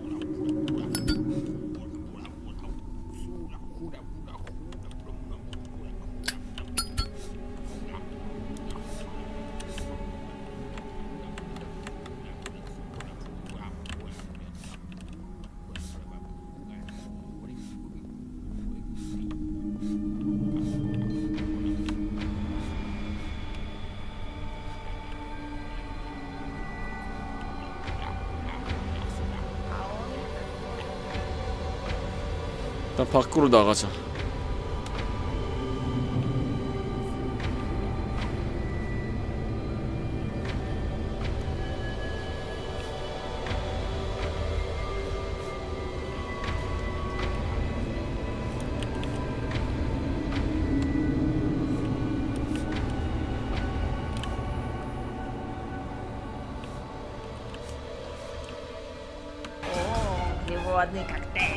일단 밖으로 나가자. углеводный коктейль.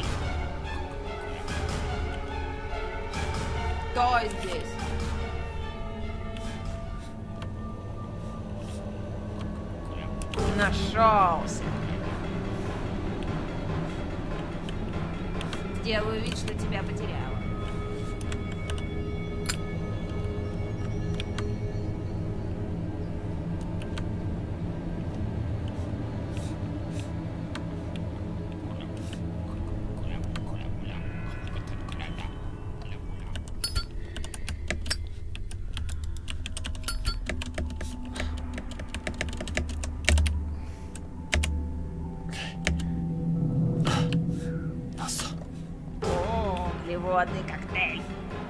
Кто здесь? Нашелся. Сделаю вид, что тебя потеряла. О, углеводный коктейль.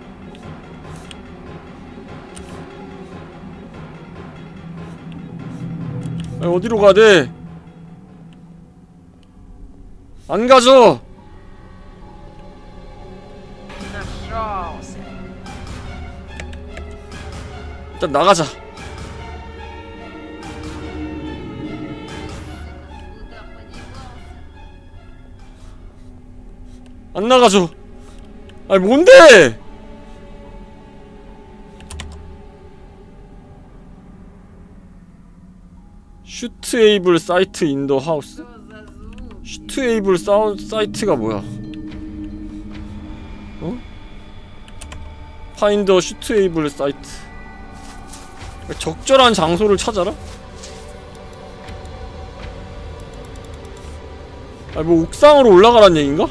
아니, 어디로 가야 돼? 안 가져! Нашелся. 일단 나가자. Куда подевался? 안 나가죠. 아니 뭔데? 슈트에이블 사이트 인더 하우스. Что за звук? 슈트에이블 사우 사이트가 뭐야? 어? 파인더 슈트에이블 사이트. 적절한 장소를 찾아라? 아니 뭐 옥상으로 올라가란 얘긴가?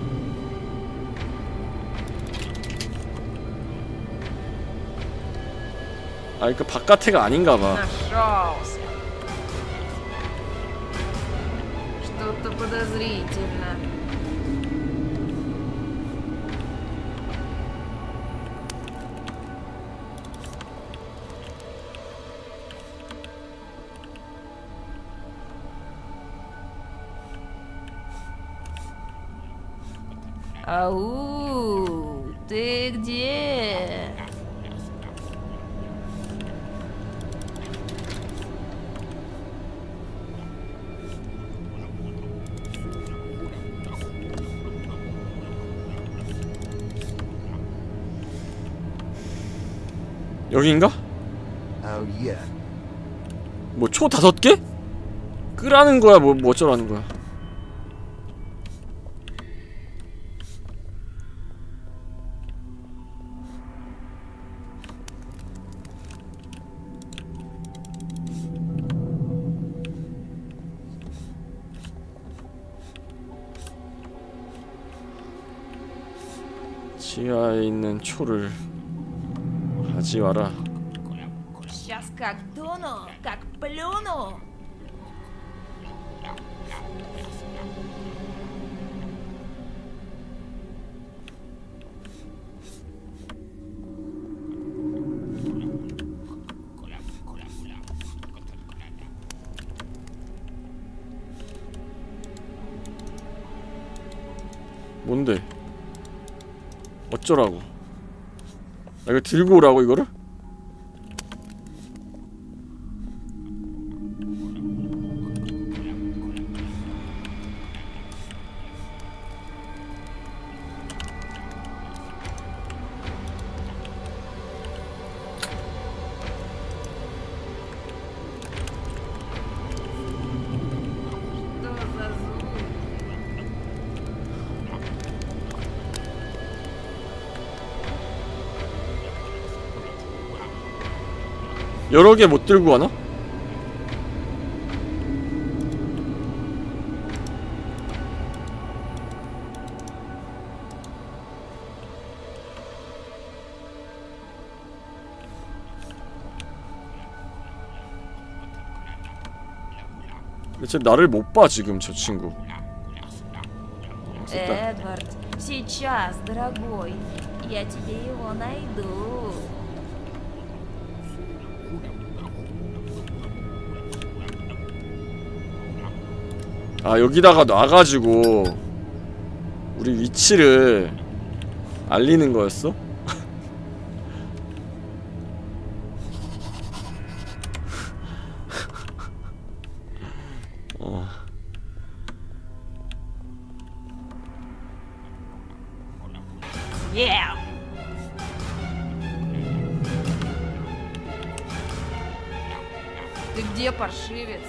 아 그니까 바깥에가 아닌가봐. Нашелся. Что-то подозрительно. Ау, ты где? 여기인가? Oh yeah. 뭐 초 다섯 개? 끄라는 거야 뭐, 뭐 어쩌라는 거야. 지하에 있는 초를 가져와라. Сейчас как дуну, как плюну. 뭔데? 어쩌라고? 아, 이거 들고 오라고 이거를? Что за звук? 여러 개 못 들고 가나? 대체 나를 못 봐 지금 저 친구. 됐다. Эдвард, сейчас, дорогой. Я тебе его найду. 아 여기다가 놔가지고 우리 위치를 알리는 거였어? 어. Ем! Ты где, паршивец?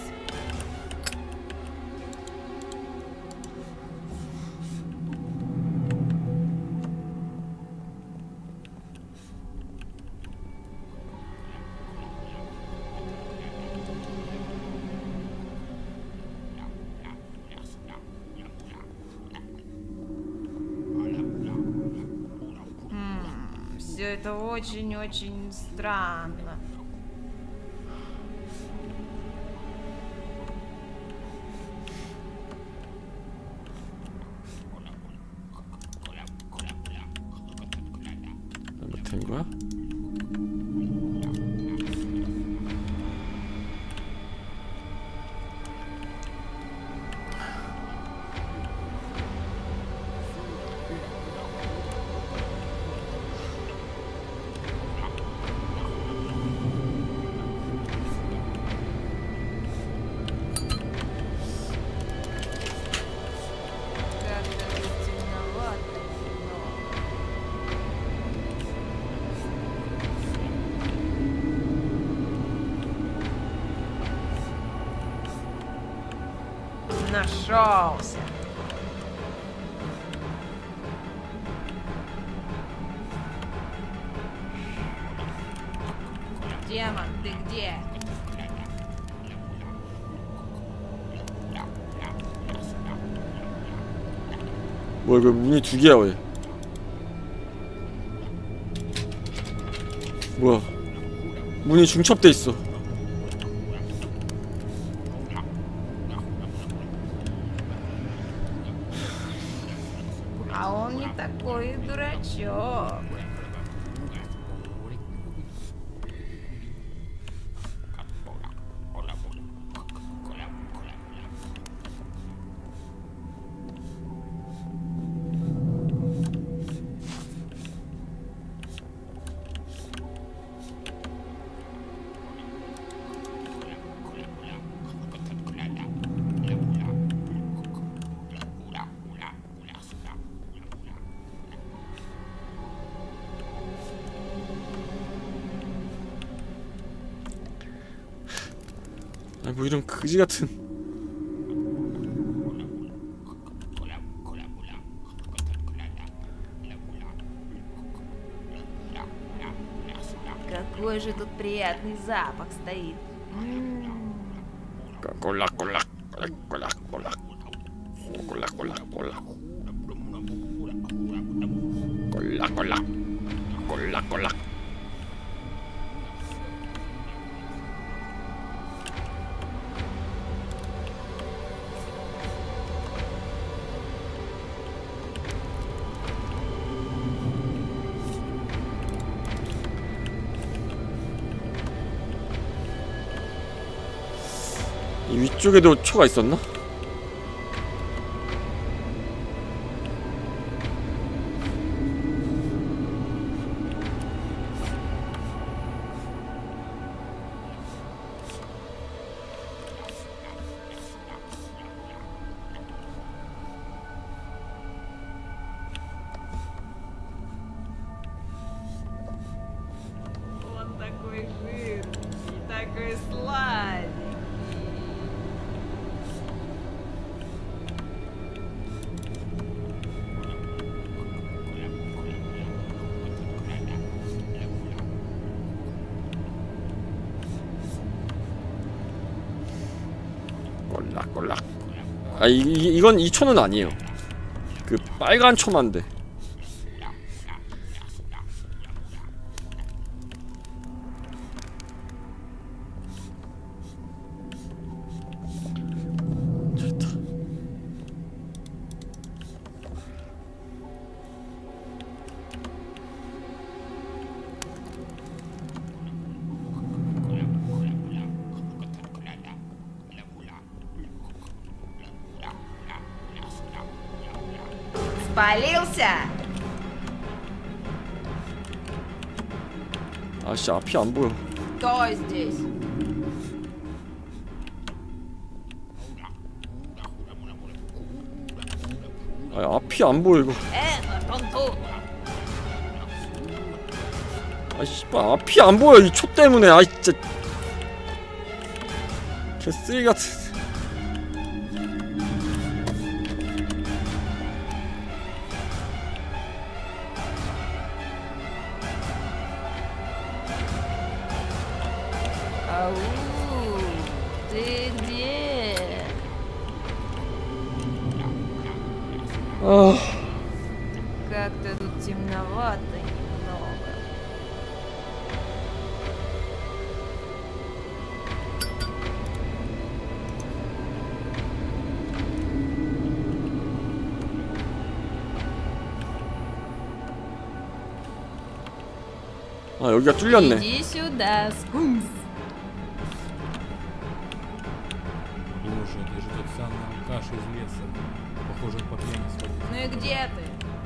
Все это очень-очень странно. 잘못된 거야? Как-то тут темновато, но... Нашелся. Демон, ты где? 뭐 이거 문이 두 개야 왜? 뭐야? 문이 중첩돼 있어. А он не такой дурачок. 아니 뭐 이런 그지 같은. Какой же тут приятный запах стоит. 꼴락꼴락 꼴락꼴락 꼴락꼴락 꼴락 꼴락꼴락 꼴락꼴락. 이 위쪽에도 초가 있었나? Он такой жирный, такой сладенький. 꼴락꼴락. 아 이, 이, 이건 이 초는 아니에요. 그 빨간 초만데. 됐다. Спалился? 아씨 앞이 안 보여. Кто здесь? 아 앞이 안 보여 이거. Э, вот он тут. 아 씨발 앞이 안 보여 이 초 때문에. 아 진짜 개쓰레기 같은. Ау, ты где? 아 Как-то тут темновато немного. 아 여기가 뚫렸네. Иди сюда, скунс. Боже, это же тот самый алкаш из леса. Похоже, он по пьяни сходит. Ну и где ты?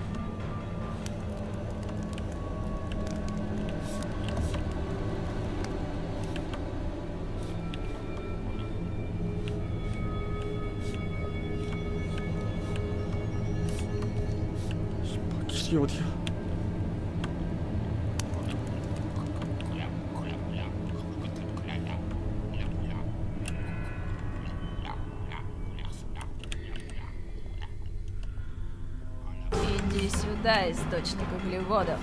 길이 어디야? Иди сюда, источник углеводов.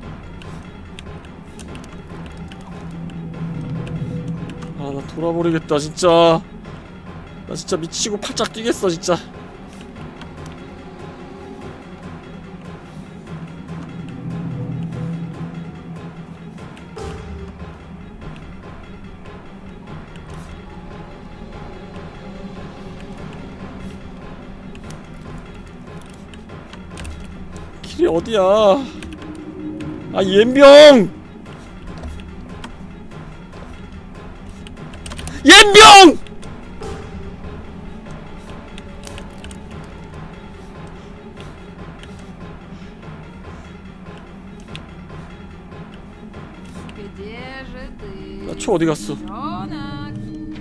아 나 돌아버리겠다 진짜. 나 진짜 미치고 팔짝 뛰겠어 진짜. 길이 어디야? 아 옌병! 옌병! Где же ты? 나 초 어디 갔어? Ронок!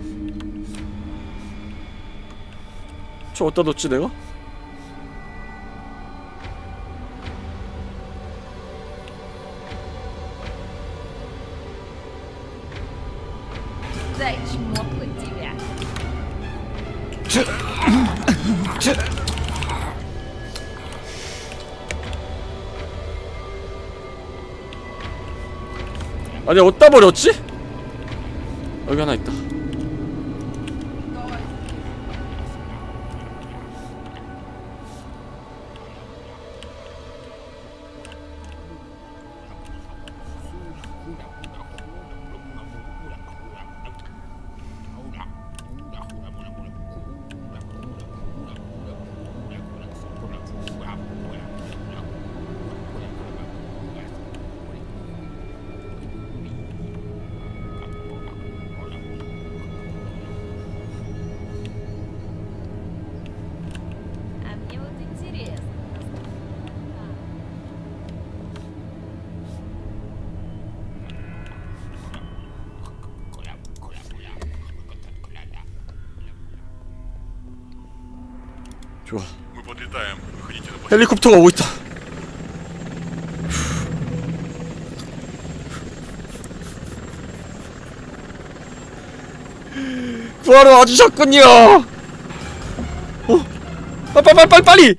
초 어디다 뒀지 내가? Дай чмокнуть тебя. 아 내가 어디다 버렸지? 여기 하나 있다. А мне вот интересно. 좋아. Мы подлетаем. Выходите на площадку. 헬리콥터가 오고 있다. 구하러 와주셨군요. 어, 빨리 빨리 빨리 빨리.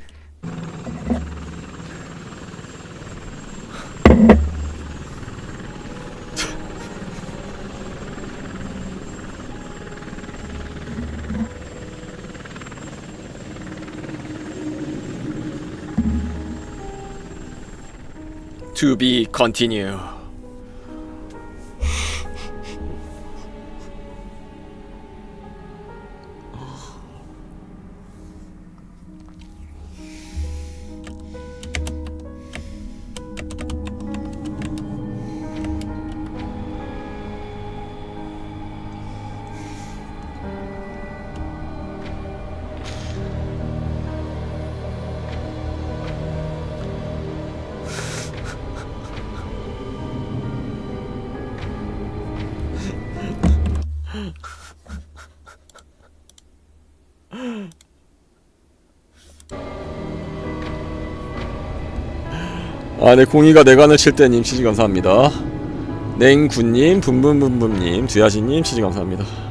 To be continue. 아, 네, 공이가 내관을 칠 때님 시지 감사합니다. 냉구님, 붐붐붐붐님, 두야지님, 치즈 감사합니다.